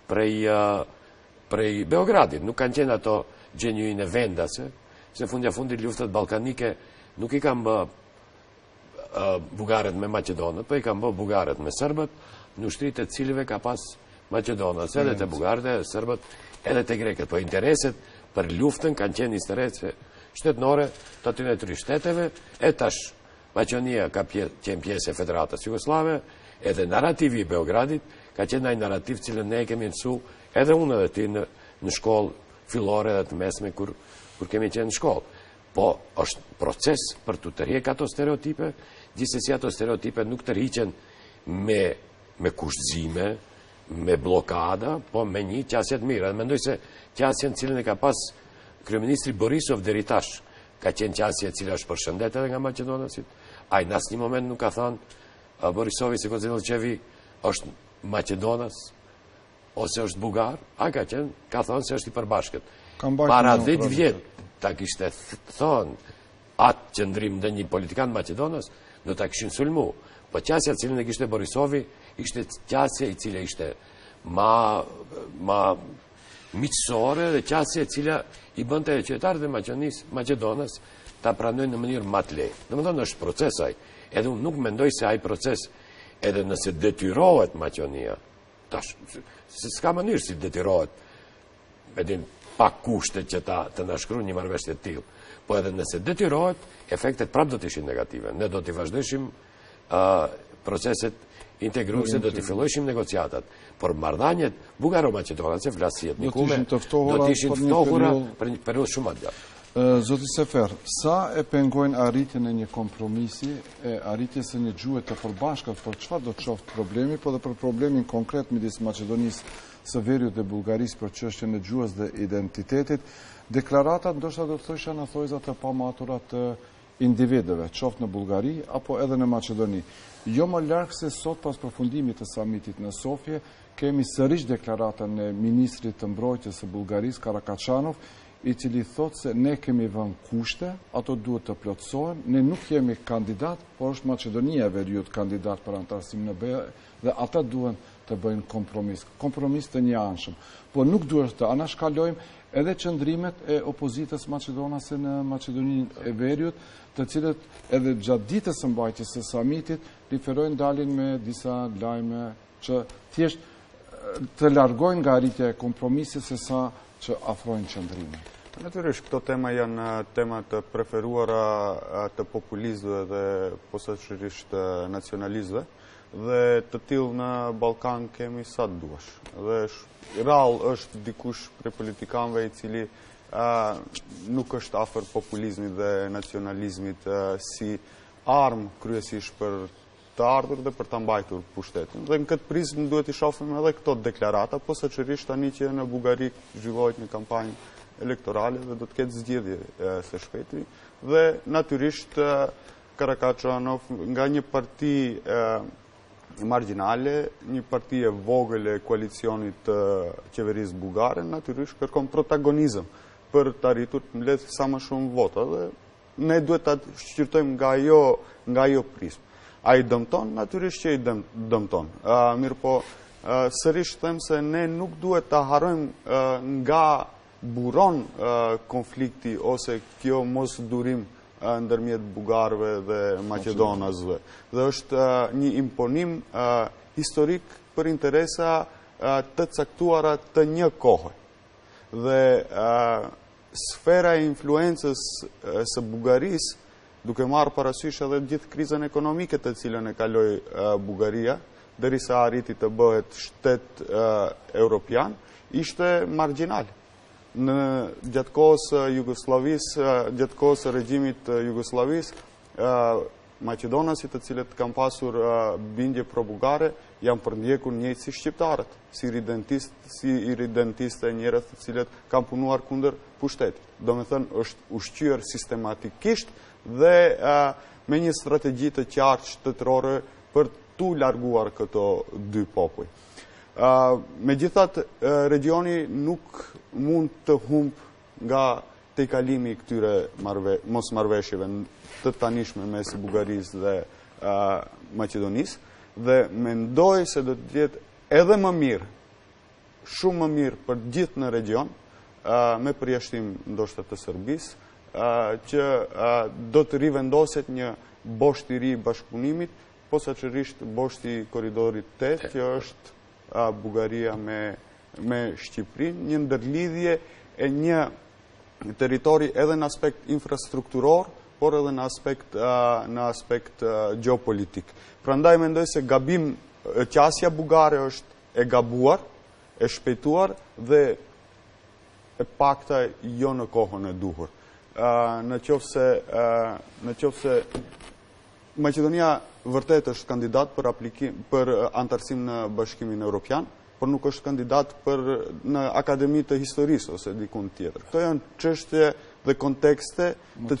Speaker 2: prej Beogradit. Nuk kanë qenë ato gjenuine vendase, se fundja fundit luftat ballkanike nuk i kanë bë bullgarët me maqedonët, po i kanë bë bullgarët me serbët, në ushtrit e cilëve ka pas maqedonës, edhe të bullgarët, edhe serbët, edhe të grekët. Po intereset për luftën kanë qenë interese shtetënore të atyre tre shteteve, e tash Maqedonia ka qenë pjesë e Federatës Jugoslave, edhe narrativi i Beogradit ka qenë ai narrativ cilën ne kemi mësuar edhe unë edhe ti në shkollë fillore dhe të mesme kur kemi qenë në shkollë. Po është proces për të tërhequr ato stereotipe, gjithsesi ato stereotipe nuk tërhiqen me kushtëzime, me blokada, po me një qasje të mirë. Mendoj se qasjen cilën e ka pas kryeministri Borisov deri tash ka qenë qasje cila është përshëndet edhe nga Maqedonasit. Ai në asnjë moment nuk ka thënë Borisovi se Kozinovçevi është Maqedonas ose është bugar, ai ka thënë se është i përbashkët. Para 10 vjet ta kishte thonë atë qëndrim dhe një politikan Maqedonas, do ta kishin sulmu. Po qasja cilën e kishte Borisovi, ishte qasja i cila ishte ma miqësore dhe qasja e cila i bënte qytetarët e Maqedonas ta pranojnë në mënyrë më të lehtë. Domethënë është procesaj. Edhe unë nuk mendoj se ai proces edhe nëse detyrohet Maqedonia, tash se s'ka mënyrë si detyrohet, edhin pa kushte që të na shkruajnë një marrëveshje të tillë. Po edhe nëse detyrohet, efektet prapë do të ishin negative. Ne do të vazhdojmë proceset integruese, do të fillojmë negociatat. Por marrëdhëniet bugaro-maqedonase flasjet nikume do të ishin ftohura për një periudhë shumë të gjatë.
Speaker 1: Zoti Sefer, sa e pengojnë arritjen e një kompromisi, e arritjes së një gjuhë të përbashkët për çfarë do të qoftë problemi, po dhe për problemin konkret midis Maqedonisë së Veriut dhe Bullgarisë për çështjen e gjuhës dhe identitetit, deklaratat ndoshta do të thosha në thojza të pamatura të individëve, qoftë në Bullgari apo edhe në Maqedoni. Jo më larg se sot pas përfundimit të samitit në Sofje, kemi sërish deklaratën e ministrit të mbrojtjes së Bullgarisë Karakaçanov, i cili thot se ne kemi vënë kushte, ato duhet të plotësohen, ne nuk jemi kandidat, por është Maqedonia e Veriut kandidat për antarësim në BE dhe ata duhen të bëjnë kompromis të njëanshëm. Po nuk duhet të anashkalojmë edhe qëndrimet e opozitës maqedonase në Maqedoninë e Veriut, të cilët edhe gjatë ditës së mbajtjes së samitit riferojnë dalin me disa lajme që thjesht të largojnë nga arritja e kompromisit se sa që afrojnë qëndrime.
Speaker 3: Natyrisht, këto tema janë tema të preferuara të populistëve dhe posaçërisht nacionalistëve, dhe të tillë në Ballkan kemi sa të duash. Dhe rrallë është dikush prej politikanëve i cili nuk është afër populizmit dhe nacionalizmit si armë kryesisht për të ardhur dhe për të mbajtur pushtetin. Dhe në këtë prizmë duhet i shohim edhe këto deklarata, posaçërisht tani që në Bullgari zhvillohet një kampanjë elektorale dhe do të ketë zgjedhje së shpejti. Dhe natyrisht Karakaçanov nga një parti marginale, një parti e vogël e koalicionit të qeverisë bullgare, natyrisht kërkon protagonizëm për të arritur të mbledhë sa më shumë vota dhe ne duhet ta shqyrtojmë nga ajo prizmë. A i dëmton? Natyrisht që i dëmton. Mirë po, sërish them se ne nuk duhet të harojmë nga buron konflikti ose kjo mos durim ndërmjet bugarëve dhe maqedonasve. Dhe është një imponim historik për interesa të caktuara të një kohë. Dhe sfera e influencës së Bullgarisë, duke marrë parasysh edhe gjithë krizën ekonomike të cilën e kaloi Bullgaria, derisa arriti të bëhet shtet europian, ishte marginal. Në gjatë kohës Jugosllavisë, gjatë kohës së regjimit Jugosllavisë, maqedonasit të cilët kanë pasur bindje pro-bullgare janë përndjekur njëjtë si shqiptarët, si irredentistë njerëz të cilët kanë punuar kundër pushtetit. Domethënë është ushqyer sistematikisht dhe me një strategji të qartë shtetërore për tu larguar këto dy popull. Megjithatë, regioni nuk mund të humb nga tejkalimi i këtyre mosmarrëveshjeve të tanishme mes Bullgarisë dhe Maqedonisë dhe mendoj se do të jetë edhe më mirë, shumë më mirë për gjithë në region, me përjashtim ndoshta të Serbisë, që do të rivendoset një bosht i ri i bashkëpunimit, posaçërisht boshti i korridorit 8, që është Bullgaria me Shqipërinë, një ndërlidhje e një territori edhe në aspekt infrastrukturor, por edhe në aspekt geopolitik. Prandaj mendoj se qasja bullgare është e gabuar, e shpejtuar dhe e pakta jo në kohën e duhur. Në qoftë se Maqedonia vërtet është kandidat për antarësim në Bashkimin Evropian, por nuk është kandidat në Akademi të Historisë ose dikun tjetër. Këto janë çështje dhe kontekste të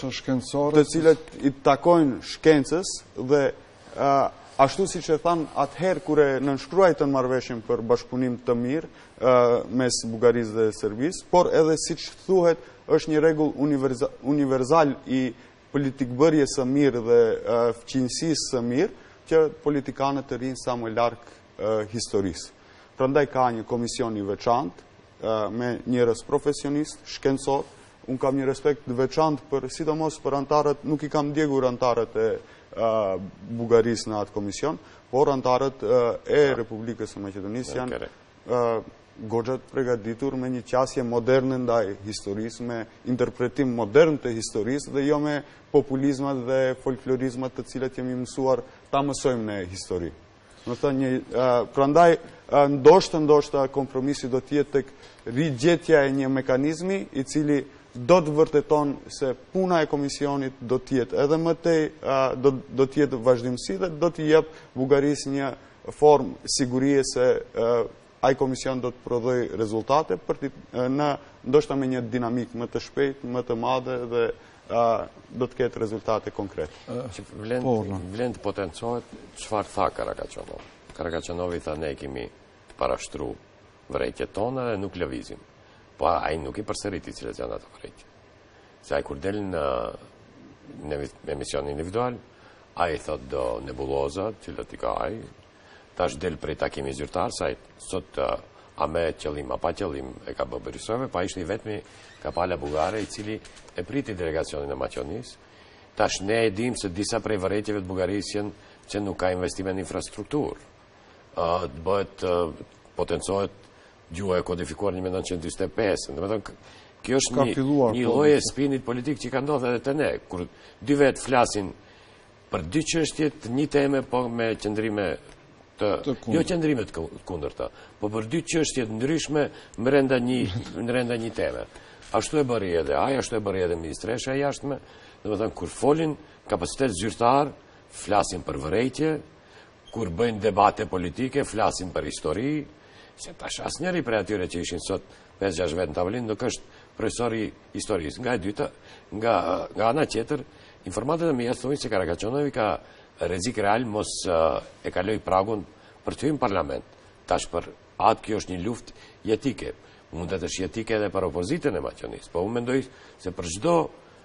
Speaker 3: cilat i takojnë shkencës dhe ashtu si që thanë atëherë kure nënshkruajtën marrëveshjen për bashkëpunim të mirë mes Bugarisë dhe Serbisë, por edhe si që thuhet është një rregull universal i politikbërjes së mirë dhe fqinjësisë së mirë që politikanët të rinë sa më larg historisë. Prandaj ka një komision i veçantë me njerëz profesionist, shkencor. Unë kam një respekt veçantë për sidomos për antarët, nuk i kam ndjekur antarët e Bugarisë në atë komision, por antarët e Republikës së Maqedonisë janë goxhat përgatitur me një qasje moderne ndaj historisë, me interpretim modern të historisë dhe jo me populizmat dhe folklorizmat të cilat jemi mësuar ta mësojmë në histori. Më thënë prandaj ndoshta kompromisi do të jetë tek rigjetja e një mekanizmi i cili do të vërteton se puna e komisionit do të jetë edhe më tej do të jetë vazhdimsi dhe do të jep Bugarisë një formë sigurie se ai komision do të prodhoj rezultate ndoshta me një dinamik më të shpejtë, më të madhe dhe do të ketë rezultate konkrete.
Speaker 2: Vlen të potencohet çfarë tha Karakaçanovi. Karakaçanovi tha ne kemi të parashtru vërejtjet tona dhe nuk lëvizim. Po ai nuk i përsëriti cilat janë ato vërejtje. Se ai kur del në emision individual, ai thot do nebulozat, cilat i ka ai, tash del prej takimi zyrtar, sa sot a me qëllim, a pa qëllim e ka bë Berisove, pa ishte i vetmi kapala bugare i cili e priti delegacionin e Maqedonisë. Tash ne e dim se disa prej vërejtjeve të Bugarisë janë që nuk ka investime në infrastrukturë. Bëhet potencohet gjuha e kodifikuar 1945. Domethënë kjo është një lloj spinit politik që ka ndodhur edhe te ne, kur dy vetë flasin për dy çështje të një teme, po me qëndrime jo qëndrime të kundërta, po për dy çështje të ndryshme brenda një teme. Ashtu e bëri edhe ai, ashtu e bëri edhe ministresha e jashtme. Domethënë kur folin kapacitet zyrtar, flasin për vërejtje, kur bëjnë debate politike, flasin për histori, se tash asnjëri prej atyre që ishin sot 5-6 vetë në tavolinë nuk është profesor i historisë. Nga e dyta, nga ana tjetër, informatat e mia thonë se Karakaçanovi ka rrezik real mos e kaloj pragun për të hyrë në parlament. Tash për atë kjo është një luftë jetike. Mund të është jetike edhe për opozitën e Maqedonisë, po unë mendoj se për çdo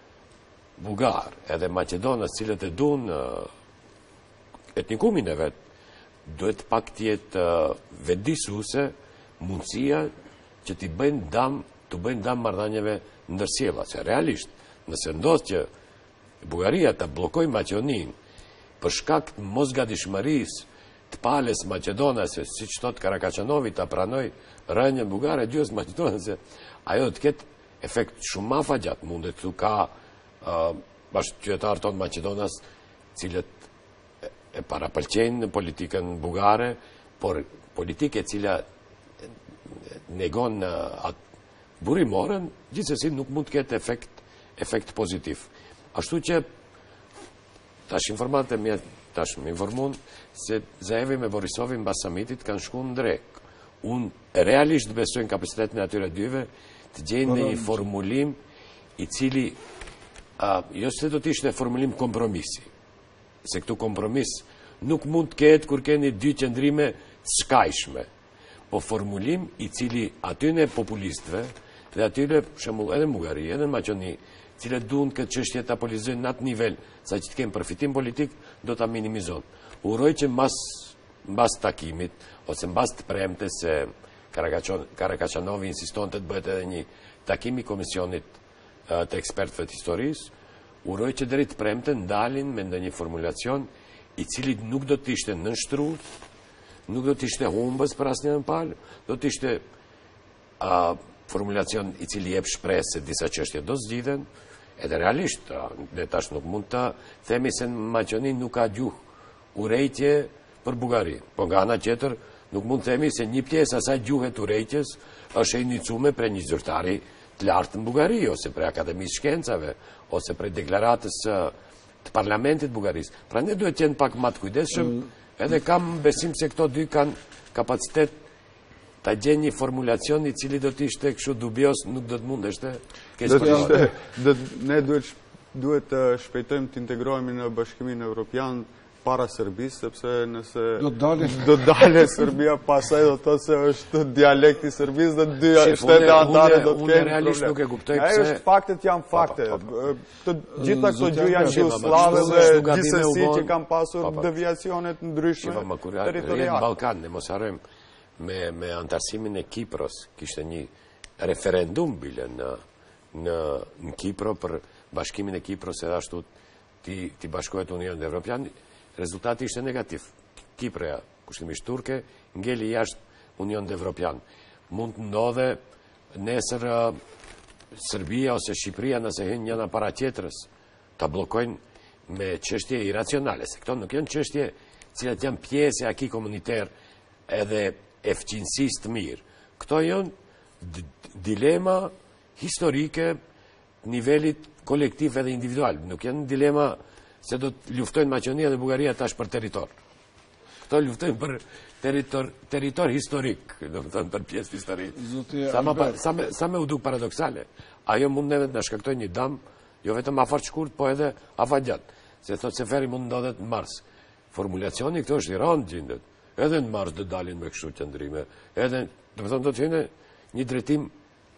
Speaker 2: bugar, edhe Maqedonës, cilët e duan etnikumin e vet, duhet pak të jetë vetëdijsuese mundësia që të bëjnë dam marrëdhënieve ndërsjellja, se realisht, nëse ndodh që Bugaria ta bllokojë Maqedoninë për shkak të mosgatishmërisë të palës maqedonase, siç thot Karakaçanovi, ta pranoj rënien bugare gjysmë maqedonase, ajo të ketë efekt shumë më afatgjat. Mundet të ka bashkëqytetarë tonë Maqedonas, cilët e parapëlqejnë në politikën bugare, por politikë e cila negon atë burimorën, gjithsesi nuk mund të ketë efekt pozitiv. Ashtu që tash informatë e mia tash më informon se Zaevi me Borisovin mbas samitit kanë shkuar në drek. Unë realisht besoj në kapacitetin e atyre dyve të gjejnë një formulim i cili jo se do të ishte formulim kompromisi. Se këtu kompromis nuk mund të ketë kur keni dy qëndrime të shkajshme, po formulim i cili atyne populistëve dhe atyre, për shembull, edhe në Bullgari, edhe në Maqedoni, cilët duan këtë çështje ta politizojnë në atë nivel, sa që të kemë përfitim politik, do ta minimizon. Uroj që mbas takimit ose mbas të premte se Karakaçanovi insiston të bëhet edhe një takim i komisionit të ekspertëve të historisë, uroj që deri të premte ndalin me ndonjë formulacion i cili nuk do të ishte nënshtruar, nuk do të ishte humbës për asnjë palë, do të ishte formulacion i cili jep shpresë se disa çështje do zgjidhen, edhe realisht, ne tash nuk mund të themi se në Maqedoni nuk ka gjuhë urrejtje për Bullgari, po nga ana tjetër nuk mund të themi se një pjesë asaj gjuhet urrejtjes është e inicuar për një zyrtari të lartë në Bullgari, ose për Akademisë Shkencave, ose për deklaratës të Parlamentit Bullgarisë. Pra ne duhet të jemi pak më të kujdesshëm, edhe kam besim se këto dy kanë kapacitet ta gjen një formulacion i cili do të ishte kështu dubios, nuk do të mundeshte.
Speaker 3: Ne duhet të shpejtojmë të integrohemi në Bashkimin Evropian para Serbisë, sepse nëse do të dalë Serbia, pastaj do të thotë se është dialekti i Serbisë dhe dy shtete anëtare do të kenë.
Speaker 2: Unë realisht nuk e kuptoj pse.
Speaker 3: Ajo faktet janë fakte. Të gjitha këto gjë janë gjuhëslave dhe gjithsesi që kanë pasur deviacione të ndryshme territoriale.
Speaker 2: Në Ballkan, ne mos harrojmë me antarësimin e Kipros, kishte një referendum bile në Kipro për bashkimin e Kipros edhe ashtu ti bashkohet Unioni Evropian. Rezultati ishte negativ. Kiprea, kushtimisht turke, ngeli jashtë Union Evropian. Mund të ndodhe nesër Serbia ose Shqipëria nëse hynë njëna para tjetrës ta bllokojnë me çështje iracionale. Se këto nuk janë çështje cilat janë pjesë e aki komuniter edhe e fqinësisë të mirë. Këto janë dilema historike nivelit kolektiv edhe individual. Nuk janë dilema se do të luftojnë Maqedonia dhe Bullgaria tash për territor. Këto luftojnë për territor historik, do të thënë për pjesë historike. Sa me u duk paradoksale. Ajo mund neve të na shkaktojë një dam, jo vetëm afër shkurt, po edhe afatgjat. Se thotë seferi mund ndodhet në Mars. Formulacioni këto është i rëndë gjendet. Edhe në Mars do dalin me kështu qëndrime. Edhe, do të thonë, do të hyjnë një drejtim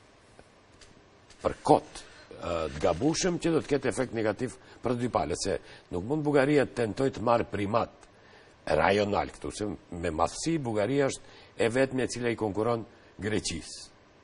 Speaker 2: për kot të gabushëm që do të ketë efekt negativ për dy palët, se nuk mund Bullgaria të tentoj të marrë primat rajonal këtu, se me madhësi Bullgaria është e vetme e cila i konkuron Greqisë.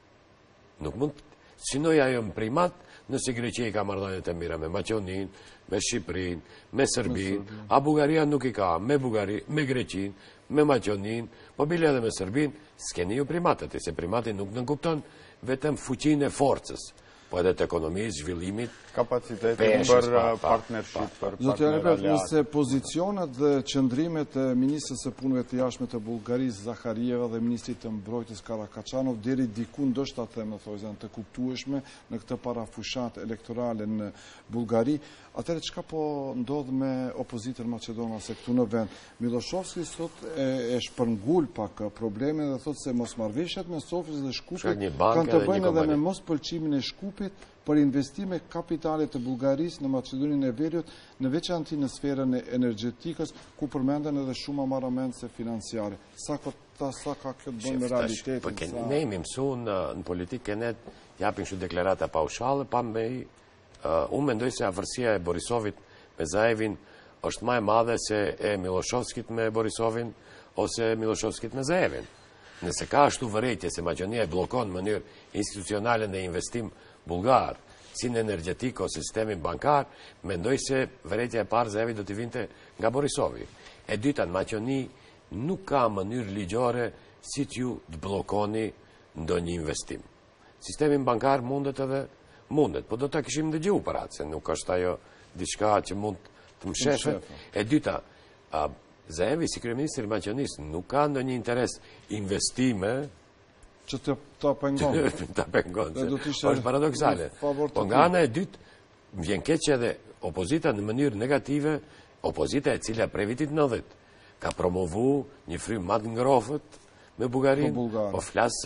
Speaker 2: Nuk mund synoj ajo në primat nëse Greqia i ka marrëdhëniet e mira me Maqedoninë, me Shqipërinë, me Serbinë, a Bullgaria nuk i ka me Greqinë, me Maqedoninë, po bile edhe me Serbinë, s'keni ju primatët, se primati nuk nënkupton vetëm fuqinë e forcës, po edhe të ekonomisë, zhvillimit,
Speaker 3: kapacitetin për partnership, për
Speaker 1: partner. Nëse pozicionet dhe qëndrimet e ministrës së punëve të jashtme të Bullgarisë Zakarieva dhe ministrit të mbrojtjes Karakaçanov deri diku ndoshta them të kuptueshme në këtë parafushat elektorale në Bullgari, atëherë çka po ndodh me opozitën maqedonase këtu në vend? Miloshovski sot e shpërngul pak problemin dhe thotë se mosmarrëveshjet me Sofijën dhe Shkupit kanë të bëjnë edhe me mospëlqimin e Shkupit për investime kapitale të Bullgarisë në Maqedoninë e Veriut, në veçanti në sferën e energjetikës, ku përmenden edhe shumë amarramense financiare. Sa ka kjo të bëjë me realitetin?
Speaker 2: Ne jemi mësuar në politikë ne japin kështu deklarata paushale, pa me unë mendoj se afërsia e Borisovit me Zaevin është më e madhe se e Miloshovskit me Borisovin ose Miloshovskit me Zaevin. Nëse ka ashtu vërejtje se Maqedonia e bllokon në mënyrë institucionale në investim bulgar, si në energjetik ose sistemin bankar, mendoj se vërejtja e parë Zaevi do t'i vinte nga Borisovi. E dyta, në Maqedoni nuk ka mënyrë ligjore si t'ju të bllokoni ndonjë investim. Sistemin bankar mundet edhe mundet, po do ta kishim dëgjuar për atë, se nuk është ajo diçka që mund të mshefet. E dyta, Zaevi si kryeministri i Maqedonisë nuk ka ndonjë interes investime
Speaker 1: që ta pengon.
Speaker 2: Ta pengon. Është paradoksale. Po nga ana e dytë, vjen keq që edhe opozita në mënyrë negative, opozita e cila prej vitit 90 ka promovu një frym më të ngrohtë me Bullgarinë, po flas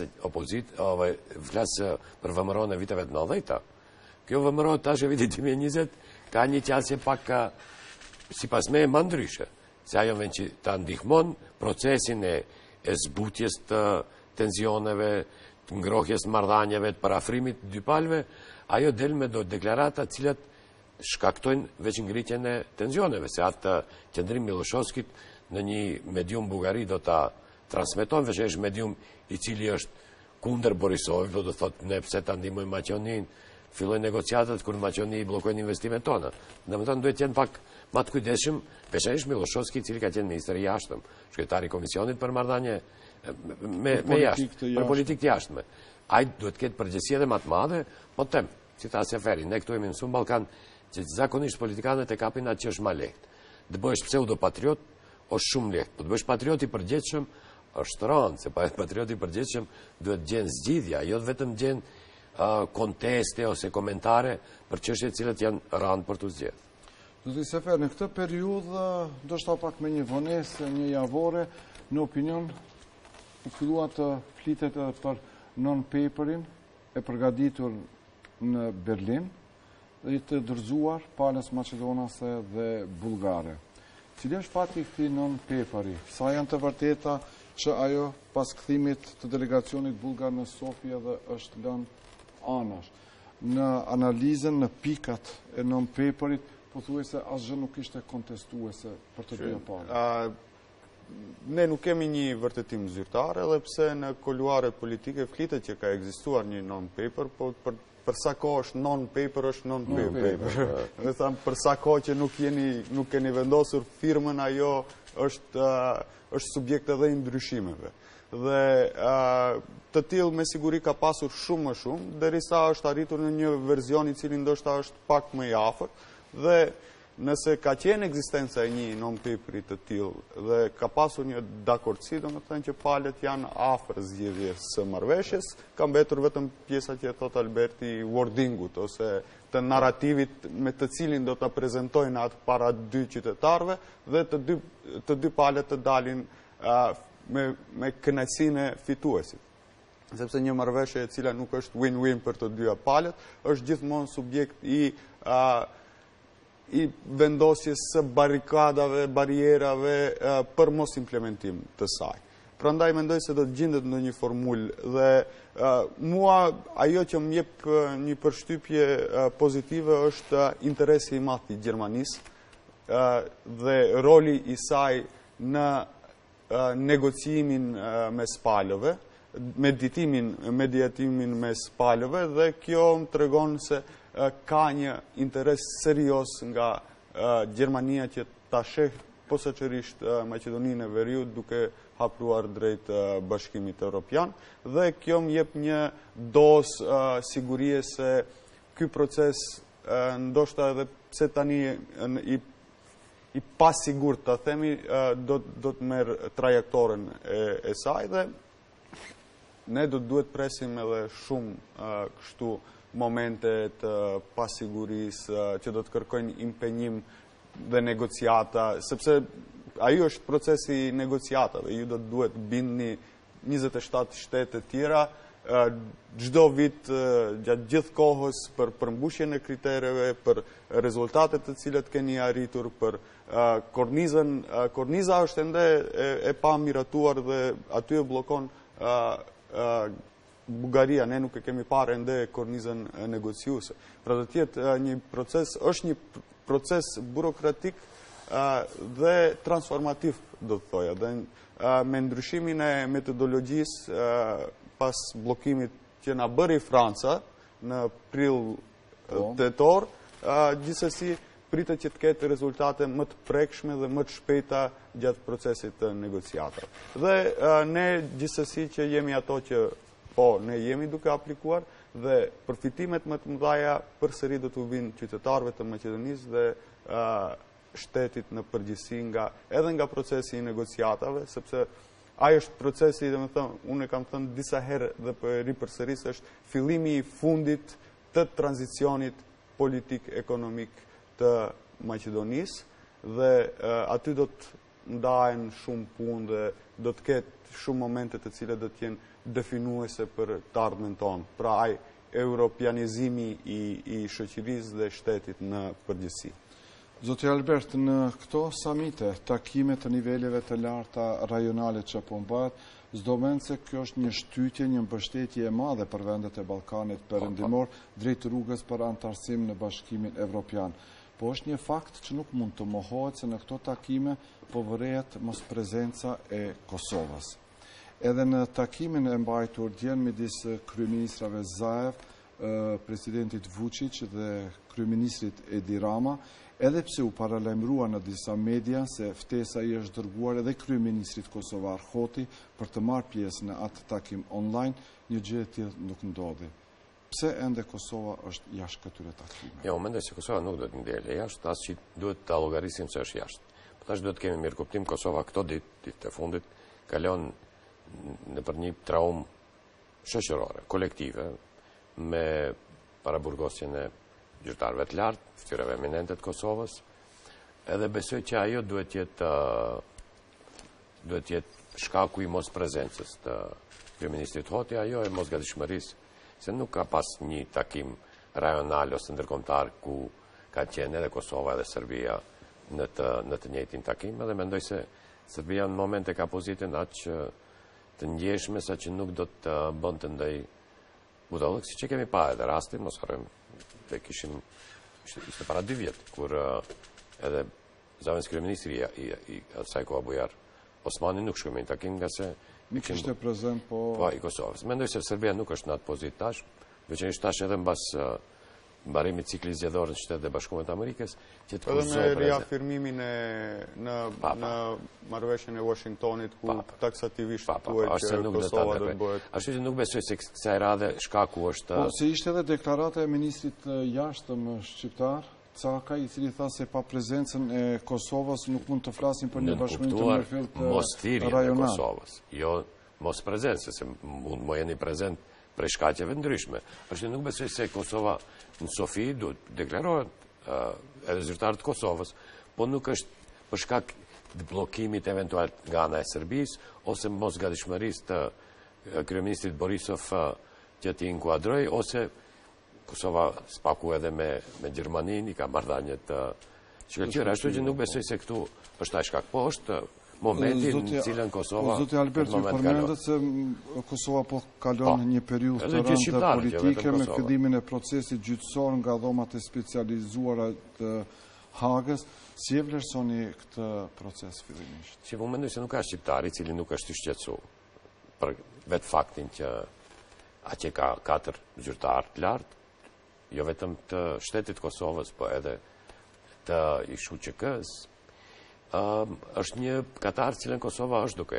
Speaker 2: për vëmëron e viteve të 90-ta. Kjo vëmëron tash e vitit 2020 ka një qasje pak sipas me më ndryshe, se ajo vjen që ta ndihmon procesin e zbutjes të tensioneve, të ngrohjes të marrëdhënieve, të parafrimit të dy palëve, ajo del me do deklarata të cilat shkaktojnë veç ngritjen e tensioneve, se atë qendrim Miloshovskit në një medium Bullgari do ta transmeton, veç është medium i cili është kundër Borisovit, do të thotë ne pse ta ndihmojmë Maqedoninë, fillojnë negociatat kur Maqedoni bllokojnë investimet tona. Domethënë duhet të jenë pak më të kujdesshëm, veçanërisht Miloshovski, i cili ka qenë ministër i jashtëm, kryetari i komisionit për marrëdhënie me jashtë, për politikë të jashtme. Ai duhet të ketë përgjegjësi edhe më të madhe, po them, si tha Seferi, ne këtu jemi në Ballkan, që zakonisht politikanët e kapin atë që është më lehtë. Të bëhesh pseudo-patriot është shumë lehtë, po të bëhesh patriot i përgjithshëm është rëndë, se patriot i përgjithshëm duhet gjenë zgjidhja, jo vetëm gjenë konteste ose komentare për çështje të cilat janë rëndë për të zgjedhur.
Speaker 1: Zoti Sefer, në këtë periudhë, ndoshta pak me një vonesë, një javore, në opinion, u fillua të flitet edhe për non-paperin e përgatitur në Berlin dhe i të dërzuar palës maqedonase dhe bulgare. Cili është fati këtij non-paperi? Sa janë të vërteta që ajo pas kthimit të delegacionit bulgar në Sofia dhe është lënë anash? Në analizën në pikat e non-paperit, pothuajse asgjë nuk ishte kontestuese për të dyja palët.
Speaker 3: Ne nuk kemi një vërtetim zyrtar, edhe pse në kuluare politike flitet që ka ekzistuar një non-paper, po për sa kohë është non-paper, është non-paper. Dhe thamë, për sa kohë që nuk keni vendosur firmën, ajo është subjekt edhe i ndryshimeve. Dhe të tillë me siguri ka pasur shumë më shumë, derisa është arritur në një verzion i cili ndoshta është pak më i afër, dhe nëse ka qenë ekzistenca e një non-paperi të tillë dhe ka pasur një dakordsi, domethënë që palët janë afër zgjedhjes së marrëveshjes, ka mbetur vetëm pjesa që thot Alberti wordingut ose të narrativit me të cilin do ta prezantojnë atë para dy qytetarëve dhe të dy palët të dalin me kënaqësinë e fituesit. Sepse një marrëveshje e cila nuk është win-win për të dyja palët, është gjithmonë subjekt i vendosjes së barikadave, barierave për mos implementim të saj. Prandaj mendoj se do të gjendet në një formulë dhe mua ajo që më jep një përshtypje pozitive është interesi i madh i Gjermanisë dhe roli i saj në negociimin mes palëve, mediatimin mes palëve, dhe kjo më tregon se ka një interes serios nga Gjermania që ta sheh posaçërisht Maqedoninë e Veriut duke hapruar drejt Bashkimit Evropian, dhe kjo më jep një dozë sigurie se ky proces ndoshta edhe pse tani i pasigurt ta themi do të merr trajektoren e saj, dhe ne do duhet presim edhe shumë kështu momente të pasigurisë që do të kërkojnë impenjim dhe negociata, sepse ajo është procesi i negociatave. Ju do të duhet bindni 27 shtete tjera çdo vit gjatë gjithë kohës për përmbushjen e kritereve, për rezultatet të cilat keni arritur, për kornizën. Korniza është ende e pa miratuar dhe aty e bllokon Bugaria, ne nuk e kemi parë ende kornizën negociuese. Pra do të jetë një proces, është një proces burokratik dhe transformativ, do të thoja. Dhe me ndryshimin e metodologjisë pas bllokimit që na bëri Franca në prill tetor, gjithsesi pritet që të ketë rezultate më të prekshme dhe më të shpejta gjatë procesit të negociatave. Dhe ne gjithsesi që jemi ato që ne jemi duke aplikuar, dhe përfitimet më të mëdha përsëri do të vinë qytetarëve të Maqedonisë dhe shtetit në përgjithësi edhe nga procesi i negociatave, sepse ai është procesi, domethënë, unë kam thënë disa herë dhe po e ripërsëris, është fillimi i fundit të tranzicionit politik ekonomik të Maqedonisë, dhe aty do të ndahen shumë punë dhe do të ketë shumë momente të cilat do të jenë definuese për të ardhmen tonë, pra ai europianizimi i shoqërisë dhe shtetit në përgjithësi.
Speaker 1: Zoti Albert, në këto samite, takime të niveleve të larta rajonale që po bëhet, s'do mend se kjo është një shtytje, një mbështetje e madhe për vendet e Ballkanit Perëndimor drejt rrugës për antarësim në Bashkimin Evropian. Po është një fakt që nuk mund të mohohet se në këto takime po vërehet mos prezenca e Kosovës. Edhe në takimin e mbajtur djen midis kryeministrave Zaev, presidentit Vučić dhe kryeministrit Edi Rama, edhe pse u paralajmërua në disa media se ftesa i është dërguar edhe kryeministrit kosovar Hoti për të marrë pjesë në atë takim online, një gjë e tillë nuk ndodhi. Pse ende Kosova është jashtë këtyre takimeve?
Speaker 2: Jo, mendoj se Kosova nuk do të ndjelë jashtë, as që duhet ta llogarisim se është jashtë. Po tash duhet të kemi mirë kuptim, Kosova këto ditë të fundit kalon në për një traumë shoqërore, kolektive, me paraburgosjen e gjyqtarëve të lartë, fytyrave eminente të Kosovës, edhe besoj që ajo duhet jetë shkaku i mos prezencës të kryeministrit Hoti, ajo e mosgatishmërisë, se nuk ka pas një takim rajonal ose ndërkombëtar ku ka qenë edhe Kosova edhe Serbia në të njëjtin takim, edhe mendoj se Serbia në momente ka pozitën aq të ndjeshme sa që nuk do të bënte ndaj budallëk, siç e kemi pa edhe rastin, mos harrojmë se ishte para 2 vjet kur edhe zakonski kryeministri i asaj koha Bujar Osmani nuk shkoi me takim nga se
Speaker 1: nuk ishte prezent po
Speaker 2: i Kosovës. Mendoj se Serbia nuk është në atë pozitë tash, veçanërisht tash edhe mbas mbarimit ciklit zgjedhor në Shtetet e Bashkuara të Amerikës, që të
Speaker 3: edhe me riafirmimin në marrëveshjen e Washingtonit ku taksativisht thuhet që Kosova do të bëhet.
Speaker 2: Ashtu që nuk besoj se kësaj radhe shkaku është.
Speaker 1: Po se ishte edhe deklarata e ministrit jashtëm shqiptar Caka, i cili tha se pa prezencën e Kosovës nuk mund të flasim për një bashkëpunim të mirëfillt rajonal.
Speaker 2: Kosovës, jo mos prezencë, se mund më jeni prezent për shkaqeve ndryshme. Është nuk besoj se Kosova në Sofi duhet deklarohet e zyrtarët të Kosovës, po nuk është për shkak të bllokimit eventual nga ana e Serbisë ose mosgatishmërisë të kryeministrit Borisov që t'i inkuadroj, ose Kosova spaku edhe me Gjermaninë, i ka marrëdhënie të shkëlqyer, ashtu që nuk besoj se këtu është ai shkak, po është momenti në cilën Kosova...
Speaker 1: Zoti Albert, ju përmendet se Kosova po kalon një periudhë të rëndë politike me fillimin e procesit gjyqësor nga dhomat e specializuara të Hagës. Si e vlerësoni këtë proces fillimisht?
Speaker 2: Si po mendoj se nuk ka shqiptar i cili nuk është i shqetësuar për vetë faktin që atje ka 4 zyrtarë të lartë, jo vetëm të shtetit Kosovës, po edhe të ISHQK-s. Është një katarë cilën Kosova është duke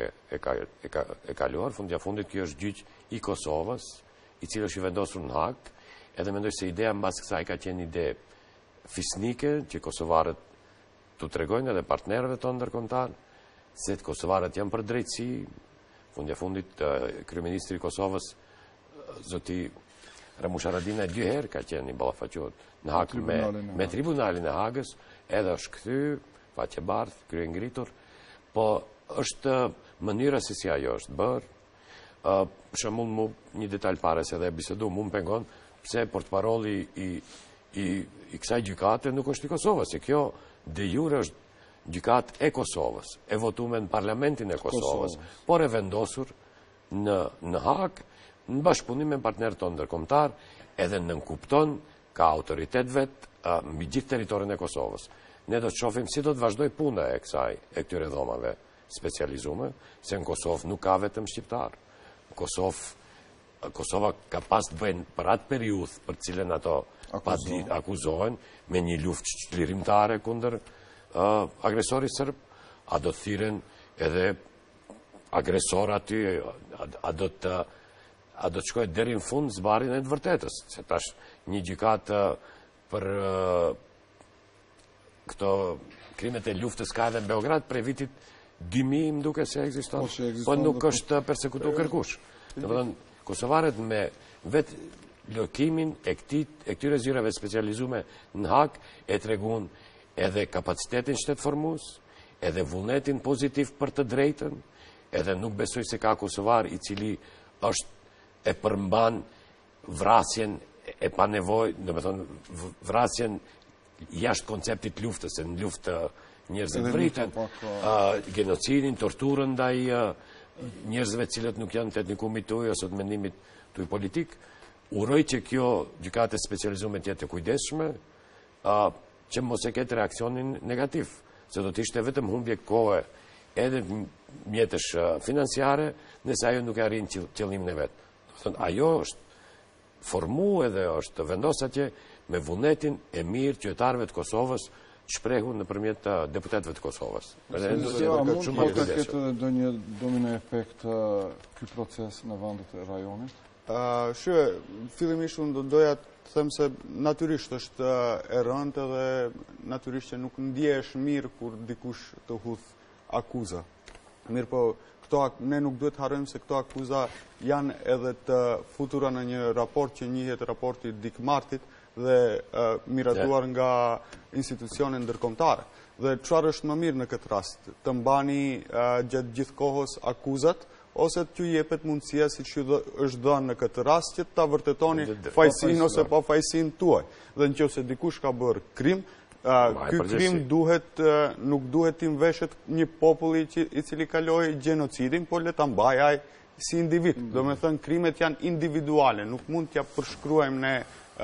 Speaker 2: e kaluar, fundja fundit kjo është gjyq i Kosovës, i cilë është i vendosur në Hag, edhe mendoj se ideja mbas kësaj ka qenë ide fisnike, që kosovarët të tregojnë edhe partnerëve tonë ndërkombëtar, se të kosovarët janë për drejtësi, fundja fundit kryeministri i Kosovës, zoti Ramush Haradinaj 2 herë ka qenë i ballafaqohet në Hag me tribunalin e Hagës, edhe është kthy faqe bardh, krye ngritur, po është mënyra se si ajo është bërë. Për shembull, një detaj pare se edhe bisedu, mu më pengon pse portparolli i kësaj gjykate nuk është i Kosovës, se kjo de jure është gjykat e Kosovës, e votuar në parlamentin e Kosovës, por e vendosur në Hag, në bashkëpunim me partnerët tonë ndërkombëtar, edhe nënkupton ka autoritet vetë mbi gjithë territorin e Kosovës. Ne do të shohim si do të vazhdoj puna e këtyre dhomave specializuar, se në Kosovë nuk ka vetëm shqiptar. Kosova ka pas të bëjnë për atë periudhë për cilën ato akuzohen me një luftë çlirimtare kundër agresorit serb, a do të thirren edhe agresor aty, a do të shkojë deri në fund zbarrin e të vërtetës, se tash një gjykat për këto krimet e luftës ka edhe në Beograd prej vitit 2000 më duke se ekziston, po nuk është persekutuar kërkush. Domethënë kosovarët me vetë lokimin e këtyre zyrave specializume në Hag e treguan edhe kapacitetin shtetformues, edhe vullnetin pozitiv për të drejtën, edhe nuk besoj se ka kosovar i cili është e përmban vrasjen e pa nevojë, domethënë vrasjen jashtë konceptit luftës, se në luftë njerëzit vriten, genocidin, torturën ndaj njerëzve cilët nuk janë të etnikumit tuaj ose të mendimit tuaj politik. Uroj që kjo gjykate specializuar të jetë e kujdesshme, që mos e ketë reaksionin negativ, se do të ishte vetëm humbje kohe edhe mjetësh financiare, nëse ajo nuk e arrin qëllimin e vet. Ajo është formu edhe është vendosatje me vullnetin e mirë qytetarëve të Kosovës shprehur nëpërmjet deputetëve të Kosovës.
Speaker 1: Mund të ketë ndonjë domino efekt ky proces në vendet e rajonit?
Speaker 3: Fillimisht unë doja të them se natyrisht është e rëndë dhe natyrisht që nuk ndjehesh mirë kur dikush të hudh akuza. Mirë po, ne nuk duhet harrojmë se këto akuza janë edhe të futura në një raport që njihet raporti Dick Martit dhe miratuar nga institucione ndërkombëtare. Dhe çfarë është më mirë në këtë rast? Të mbani gjatë gjithë kohës akuzat, ose t'ju jepet mundësia si që është dhënë në këtë rast që ta vërtetoni fajsin ose pa fajsin tuaj. Dhe nëse dikush ka bërë krim, ky krim nuk duhet t'i mveshet një populli i cili kaloi gjenocidin, por le ta mbaj ai si individ. Do me thënë, krimet janë individuale, nuk mund t'ja përshkruajmë ne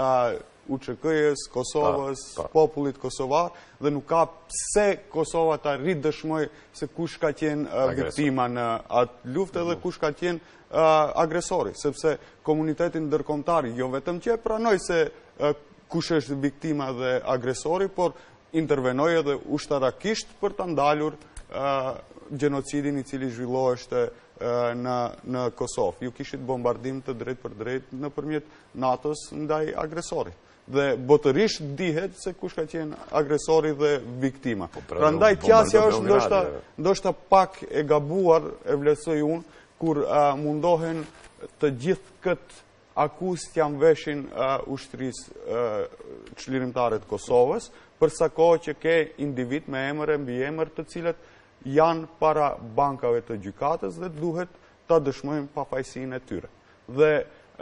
Speaker 3: UÇK-s, Kosovës, popullit kosovar, dhe nuk ka pse Kosova ta ridëshmoj se kush ka qenë viktima në atë luftë dhe kush ka qenë agresori, sepse komunitetin ndërkombëtar jo vetëm që e pranoi se kush është viktima dhe agresori, por intervenoi edhe ushtarakisht për ta ndalur gjenocidin i cili zhvilloheshte në Kosovë. Ju kishit bombardim të drejt për drejt nëpërmjet NATO-s ndaj agresorit. Dhe botërisht dihet se kush ka qenë agresori dhe viktima. Prandaj qasja është ndoshta pak e gabuar, e vlerësoj unë, kur mundohen të gjithë këtë akuzë t'ja veshin ushtrisë çlirimtare të Kosovës, për sa kohë që ke individ me emër e mbiemër të cilët janë para bankave të gjykatës dhe duhet ta dëshmojmë pafajësinë e tyre. Dhe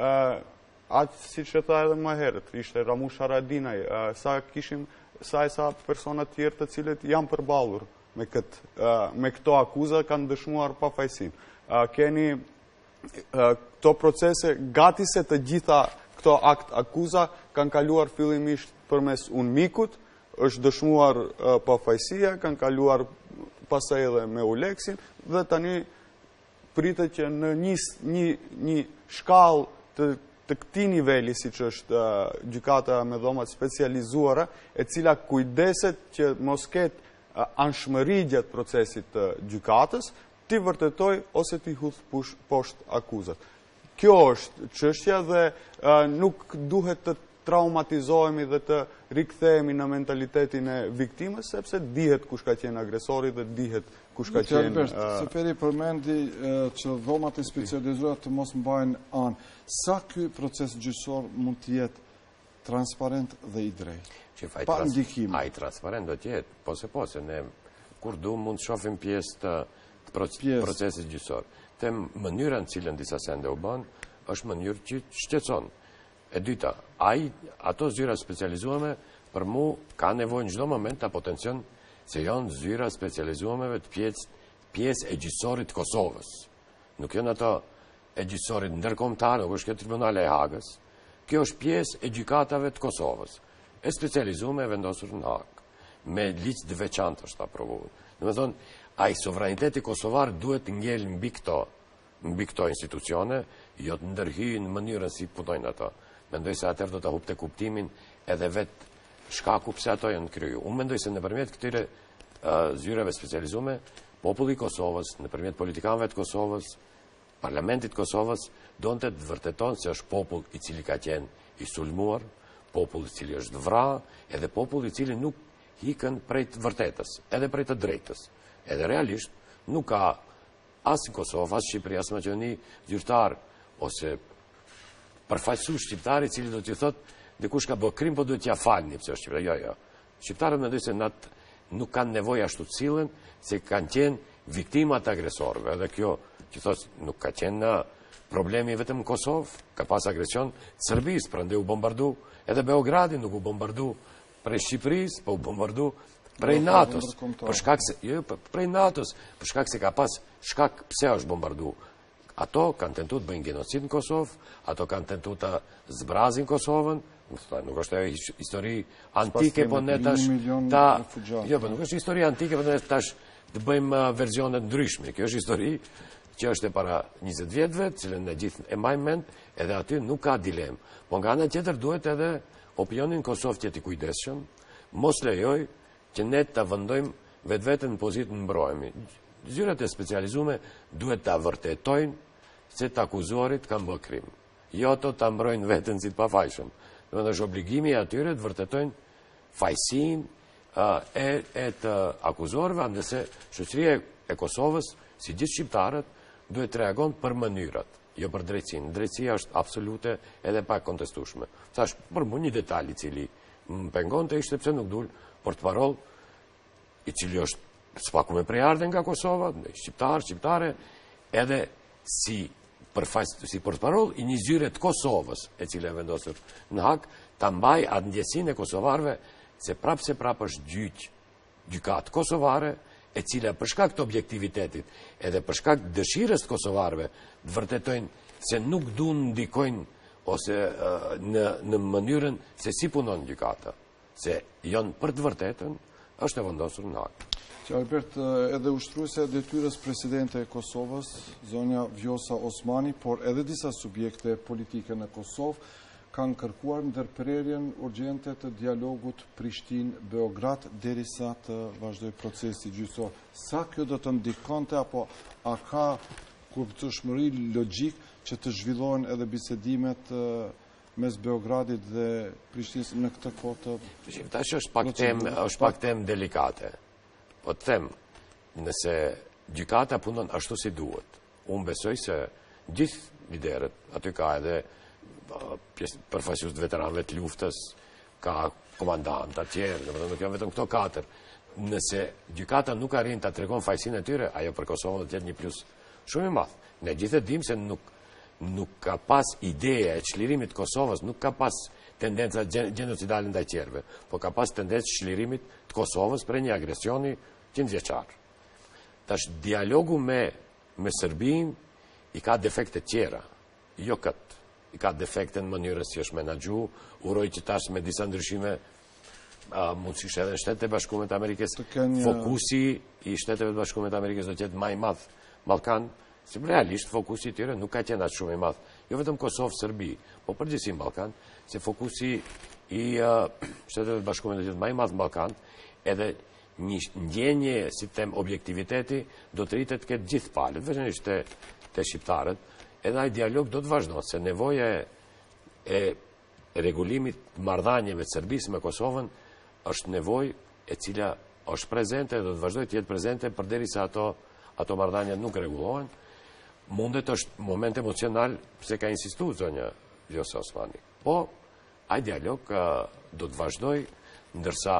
Speaker 3: atë si që tha edhe më herët, ishte Ramush Haradinaj, sa persona tjerë të cilët janë përballur me këto akuza kanë dëshmuar pafajësinë. Keni këto procese, gati se të gjitha këto akt akuza kanë kaluar fillimisht përmes UNMIK-ut, është dëshmuar pafajësia, kanë kaluar pastaj edhe me Uleksin, dhe tani pritet që në një shkallë të këtij niveli, siç është gjykata me dhomat specializuara, e cila kujdeset që mos ketë anshmëri gjatë procesit të gjykatës, ti vërtetoj ose ti hudh poshtë akuzat. Kjo është çështja dhe nuk duhet të traumatizohemi dhe të rikthehemi në mentalitetin e viktimës, sepse dihet kush ka qenë agresori dhe dihet kush ka qenë...
Speaker 1: Seferi përmendi që dhomat e specializuara të mos mbajnë anë. Sa ky proces gjyqësor mund të jetë transparent dhe i drejtë? Pa ndikim.
Speaker 2: Ai transparent do të jetë, pose ne kur du mund të shohim pjesë të procesit gjyqësor. Te mënyra në cilën disa sende u bën, është mënyrë që shqetëson. E dyta, ato zyra specializuame për mu ka nevojë në çdo moment ta potencion se janë zyra specializuameve të pjesë e gjyqësorit të Kosovës. Nuk janë ato e gjyqësorit ndërkombëtar, nuk është tribunali i Hagës. Kjo është pjesë e gjykatave të Kosovës, e specializuar e vendosur në Hagë, me ligj të veçantë është aprovuar. Domethënë, ai sovraniteti kosovar duhet të ngel mbi këto institucione, jo të ndërhyjë në mënyrën si punojnë ato. Mendoj se atëherë do ta hupte kuptimin edhe vetë shkaku pse ato janë kryer. Unë mendoj se nëpërmjet këtyre zyrave specializuar, populli i Kosovës, nëpërmjet politikanëve të Kosovës, parlamentit të Kosovës, donte të vërteton se është popull i cili ka qenë i sulmuar, popull i cili është vrarë, edhe popull i cili nuk hikën prej të vërtetës, edhe prej të drejtës. Edhe realisht nuk ka as në Kosovë, as Shqipëri, as Maqedoni zyrtar ose përfaqësues shqiptari i cili do t'i thotë dikush ka bërë krim, po duhet t'ia falni pse është shqiptar. Jo. Shqiptarët mendoj se nuk kanë nevojë ashtu të sillen, se kanë qenë viktima të agresorëve. Edhe kjo që thotë nuk ka qenë problemi vetëm në Kosovë, ka pas agresion të Serbisë, prandaj u bombardu edhe Beogradi, nuk u bombardu prej Shqipërisë, po u bombardu prej NATO-s. Prej NATO-s, për shkak se ka pas shkak pse është bombardu. Ato kanë tentuar të bëjnë genocid në Kosovë, ato kanë tentuar të zbrazin Kosovën, nuk është histori antike, po ne tash jo, po nuk është histori antike, po ne tash të bëjmë verzione ndryshme. Kjo është histori që është e para 20 vjetëve, cilën ne gjithë e mbajmë mend, edhe aty nuk ka dilemë. Po nga ana tjetër duhet edhe opinionin Kosovë të jetë i kujdesshëm, mos lejoj që ne ta vendojmë vetveten në pozitë të mbrohemi. Zyrat e specializuara duhet ta vërtetojnë se të akuzuarit kanë bërë krim. Jo ato ta mbrojnë veten si të pafajshëm. Domethënë është obligimi i atyre të vërtetojnë fajësinë e të akuzuarve, andëse shoqëria e Kosovës, si gjithë shqiptarët, duhet të reagon për mënyrat, jo për drejtësinë. Drejtësia është absolute edhe pa kontestueshme. Thash për mua një detaj i cili më pengonte ishte pse nuk dul portparol i cili është s'paku me prejardhe nga Kosova, shqiptare, edhe si përparoll i një zyre të Kosovës, e cile e vendosur në Hag, ta mbaj atë ndjesin e kosovarve se prap është gjykat kosovare, e cila për shkak të objektivitetit edhe për shkak të dëshirës të kosovarve të vërtetojnë se nuk duan ndikojnë ose në mënyrën se si punon gjykata, se janë për të vërtetën, është e vendosur në Hag.
Speaker 1: Që Albert, edhe ushtruese e detyrës presidente e Kosovës, zonja Vjosa Osmani, por edhe disa subjekte politike në Kosovë, kanë kërkuar ndërprerjen urgjente të dialogut Prishtinë-Beograd derisa të vazhdoj procesi gjyqësor. Sa kjo do të ndikonte apo a ka kuptueshmëri logjik që të zhvillohen edhe bisedimet mes Beogradit dhe Prishtinës në këtë kohë?
Speaker 2: Tash është pak temë delikate. Po të them, nëse gjykata punon ashtu si duhet, unë besoj se gjithë liderët, aty ka edhe përfaqësues të veteranëve të luftës, ka komandantë atjerë, nuk janë vetëm këto 4. Nëse gjykata nuk arrin ta tregon fajsinë e tyre, ajo për Kosovën do të jetë një plus shumë i madh. Ne gjithë dimë se nuk ka pas ideja e çlirimit të Kosovës, nuk ka pas tendenca genocidale ndaj tjerëve, po ka pas tendencë çlirimit të Kosovës për një agresioni 100 vjeçar. Tash dialogu me Serbinë i ka defekte tjera, jo këtë. I ka defekte në mënyrën si është menaxhu, uroj që tash me disa ndryshime mundësisht edhe në Shtetet e Bashkuara të Amerikës, fokusi i Shteteve të Bashkuara të Amerikës do të jetë më i madh Ballkan, si realisht fokusi i tyre nuk ka qenë aq shumë i madh, jo vetëm Kosovë, Serbi, po përgjithësi në Ballkan, se fokusi i Shteteve të Bashkuara do të jetë më i madh në Ballkan, edhe një ndjenje, si them, objektiviteti do të rritet këtë gjithë palët, veçanërisht te shqiptarët. Edhe ai dialog do të vazhdojë, se nevoja e rregullimit të marrëdhënieve të Serbisë me Kosovën është nevojë e cila është prezente dhe do të vazhdojë të jetë prezente përderisa ato marrëdhënie nuk rregullohen. Mundet është moment emocional pse ka insistuar zonja Vjosa Osmani. Po ai dialog do të vazhdojë, ndërsa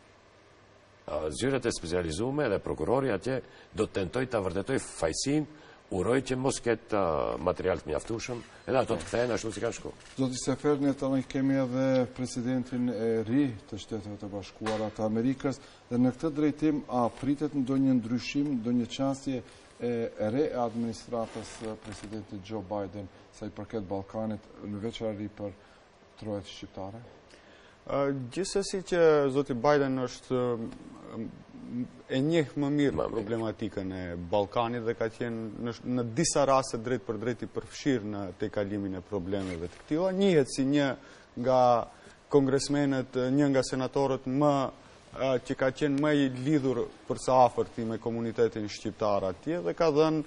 Speaker 2: zyret e specializuara dhe prokurori atje do të tentojë ta vërtetojë fajsinë. Uroj që mos ketë material të mjaftueshëm, edhe ato të kthehen ashtu si kanë shku.
Speaker 1: Zoti Seferni, tani kemi edhe presidentin e ri të Shteteve të Bashkuara të Amerikës, dhe në këtë drejtim a pritet ndonjë ndryshim, ndonjë çësje e re e administratës presidentit Joe Biden sa i përket Ballkanit, në veçanëri për trojet shqiptare?
Speaker 3: Gjithsesi që zoti Biden është e njeh më mirë problematikën e Ballkanit dhe ka qenë në disa raste drejt për drejt i përfshirë në tejkalimin e problemeve të këtilla. Njihet si një nga kongresmenët, një nga senatorët që ka qenë më i lidhur për sa afërt me komunitetin shqiptar atje dhe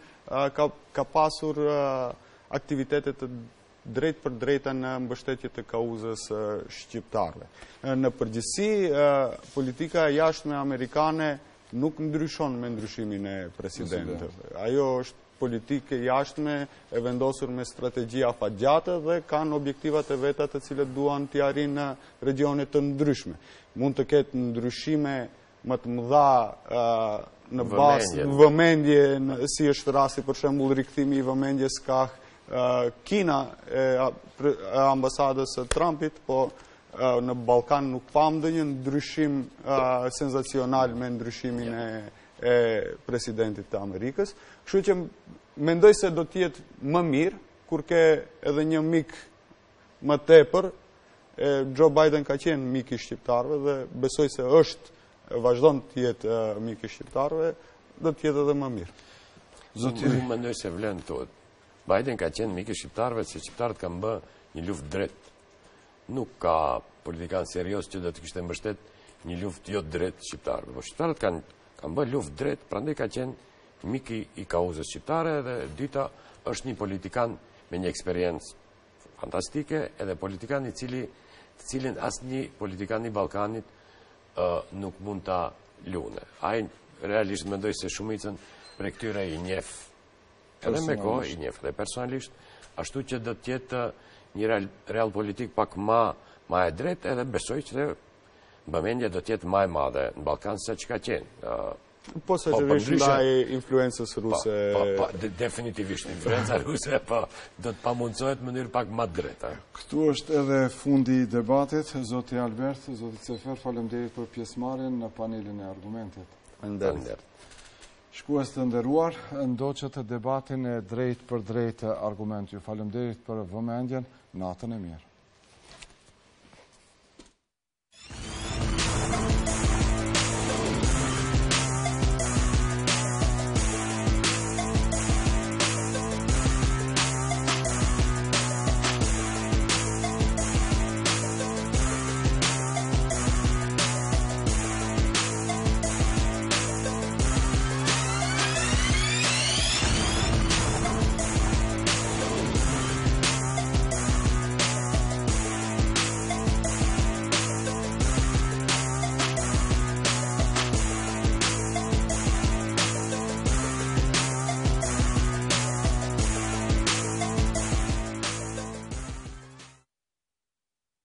Speaker 3: ka pasur aktivitete të drejt për drejta në mbështetje të kauzës shqiptarve. Në përgjithësi, politika e jashtme amerikane nuk ndryshon me ndryshimin e presidentëve. Ajo është politikë e jashtme e vendosur me strategji afatgjate dhe kanë objektivat e veta të cilët duan t'i arrijnë në regione të ndryshme. Mund të ketë ndryshime më të mëdha në bazë vëmendje, si është rasti për shembull rikthimi i vëmendjes ka Kina e ambasadës së Trumpit, po në Ballkan nuk pam ndonjë ndryshim senzacional me ndryshimin e presidentit të Amerikës. Kështu që mendoj se do të jetë më mirë kur ke edhe një mik më tepër. Joe Biden ka qenë mik i shqiptarëve dhe besoj se vazhdon të jetë mik i shqiptarëve, do të jetë edhe më mirë.
Speaker 2: Unë mendoj se vlen thotë Biden ka qenë mik i shqiptarëve se shqiptarët kanë bë një luftë drejt. Nuk ka politikan serios që do të kishte mbështet një luftë jo drejt shqiptarëve. Po shqiptarët kanë bë luftë drejt, prandaj ka qenë mik i kauzës shqiptare dhe dyta është një politikan me një eksperiencë fantastike edhe politikan i cilin asnjë politikan i Ballkanit nuk mund ta lune. Ai realisht mendoj se shumicën prej këtyre i njeh edhe me kohë i njeh dhe personalisht, ashtu që do të jetë një real politik pak ma e drejtë, edhe besoj që vëmendje do t'jetë më e madhe në Ballkan se çka qenë.
Speaker 3: Po sigurisht ndaj influencës ruse.
Speaker 2: Definitivisht influenca ruse, do të pamundsohet në mënyrë pak më drejtë.
Speaker 1: Këtu është edhe fundi i debatit. Zoti Albert, zoti Cefer, faleminderit për pjesëmarrjen në panelin e argumentet.
Speaker 3: Faleminderit.
Speaker 1: Shkues të nderuar, ndoqët debatin e drejt për drejt argument. Ju faleminderit për vëmendjen, natën e mirë.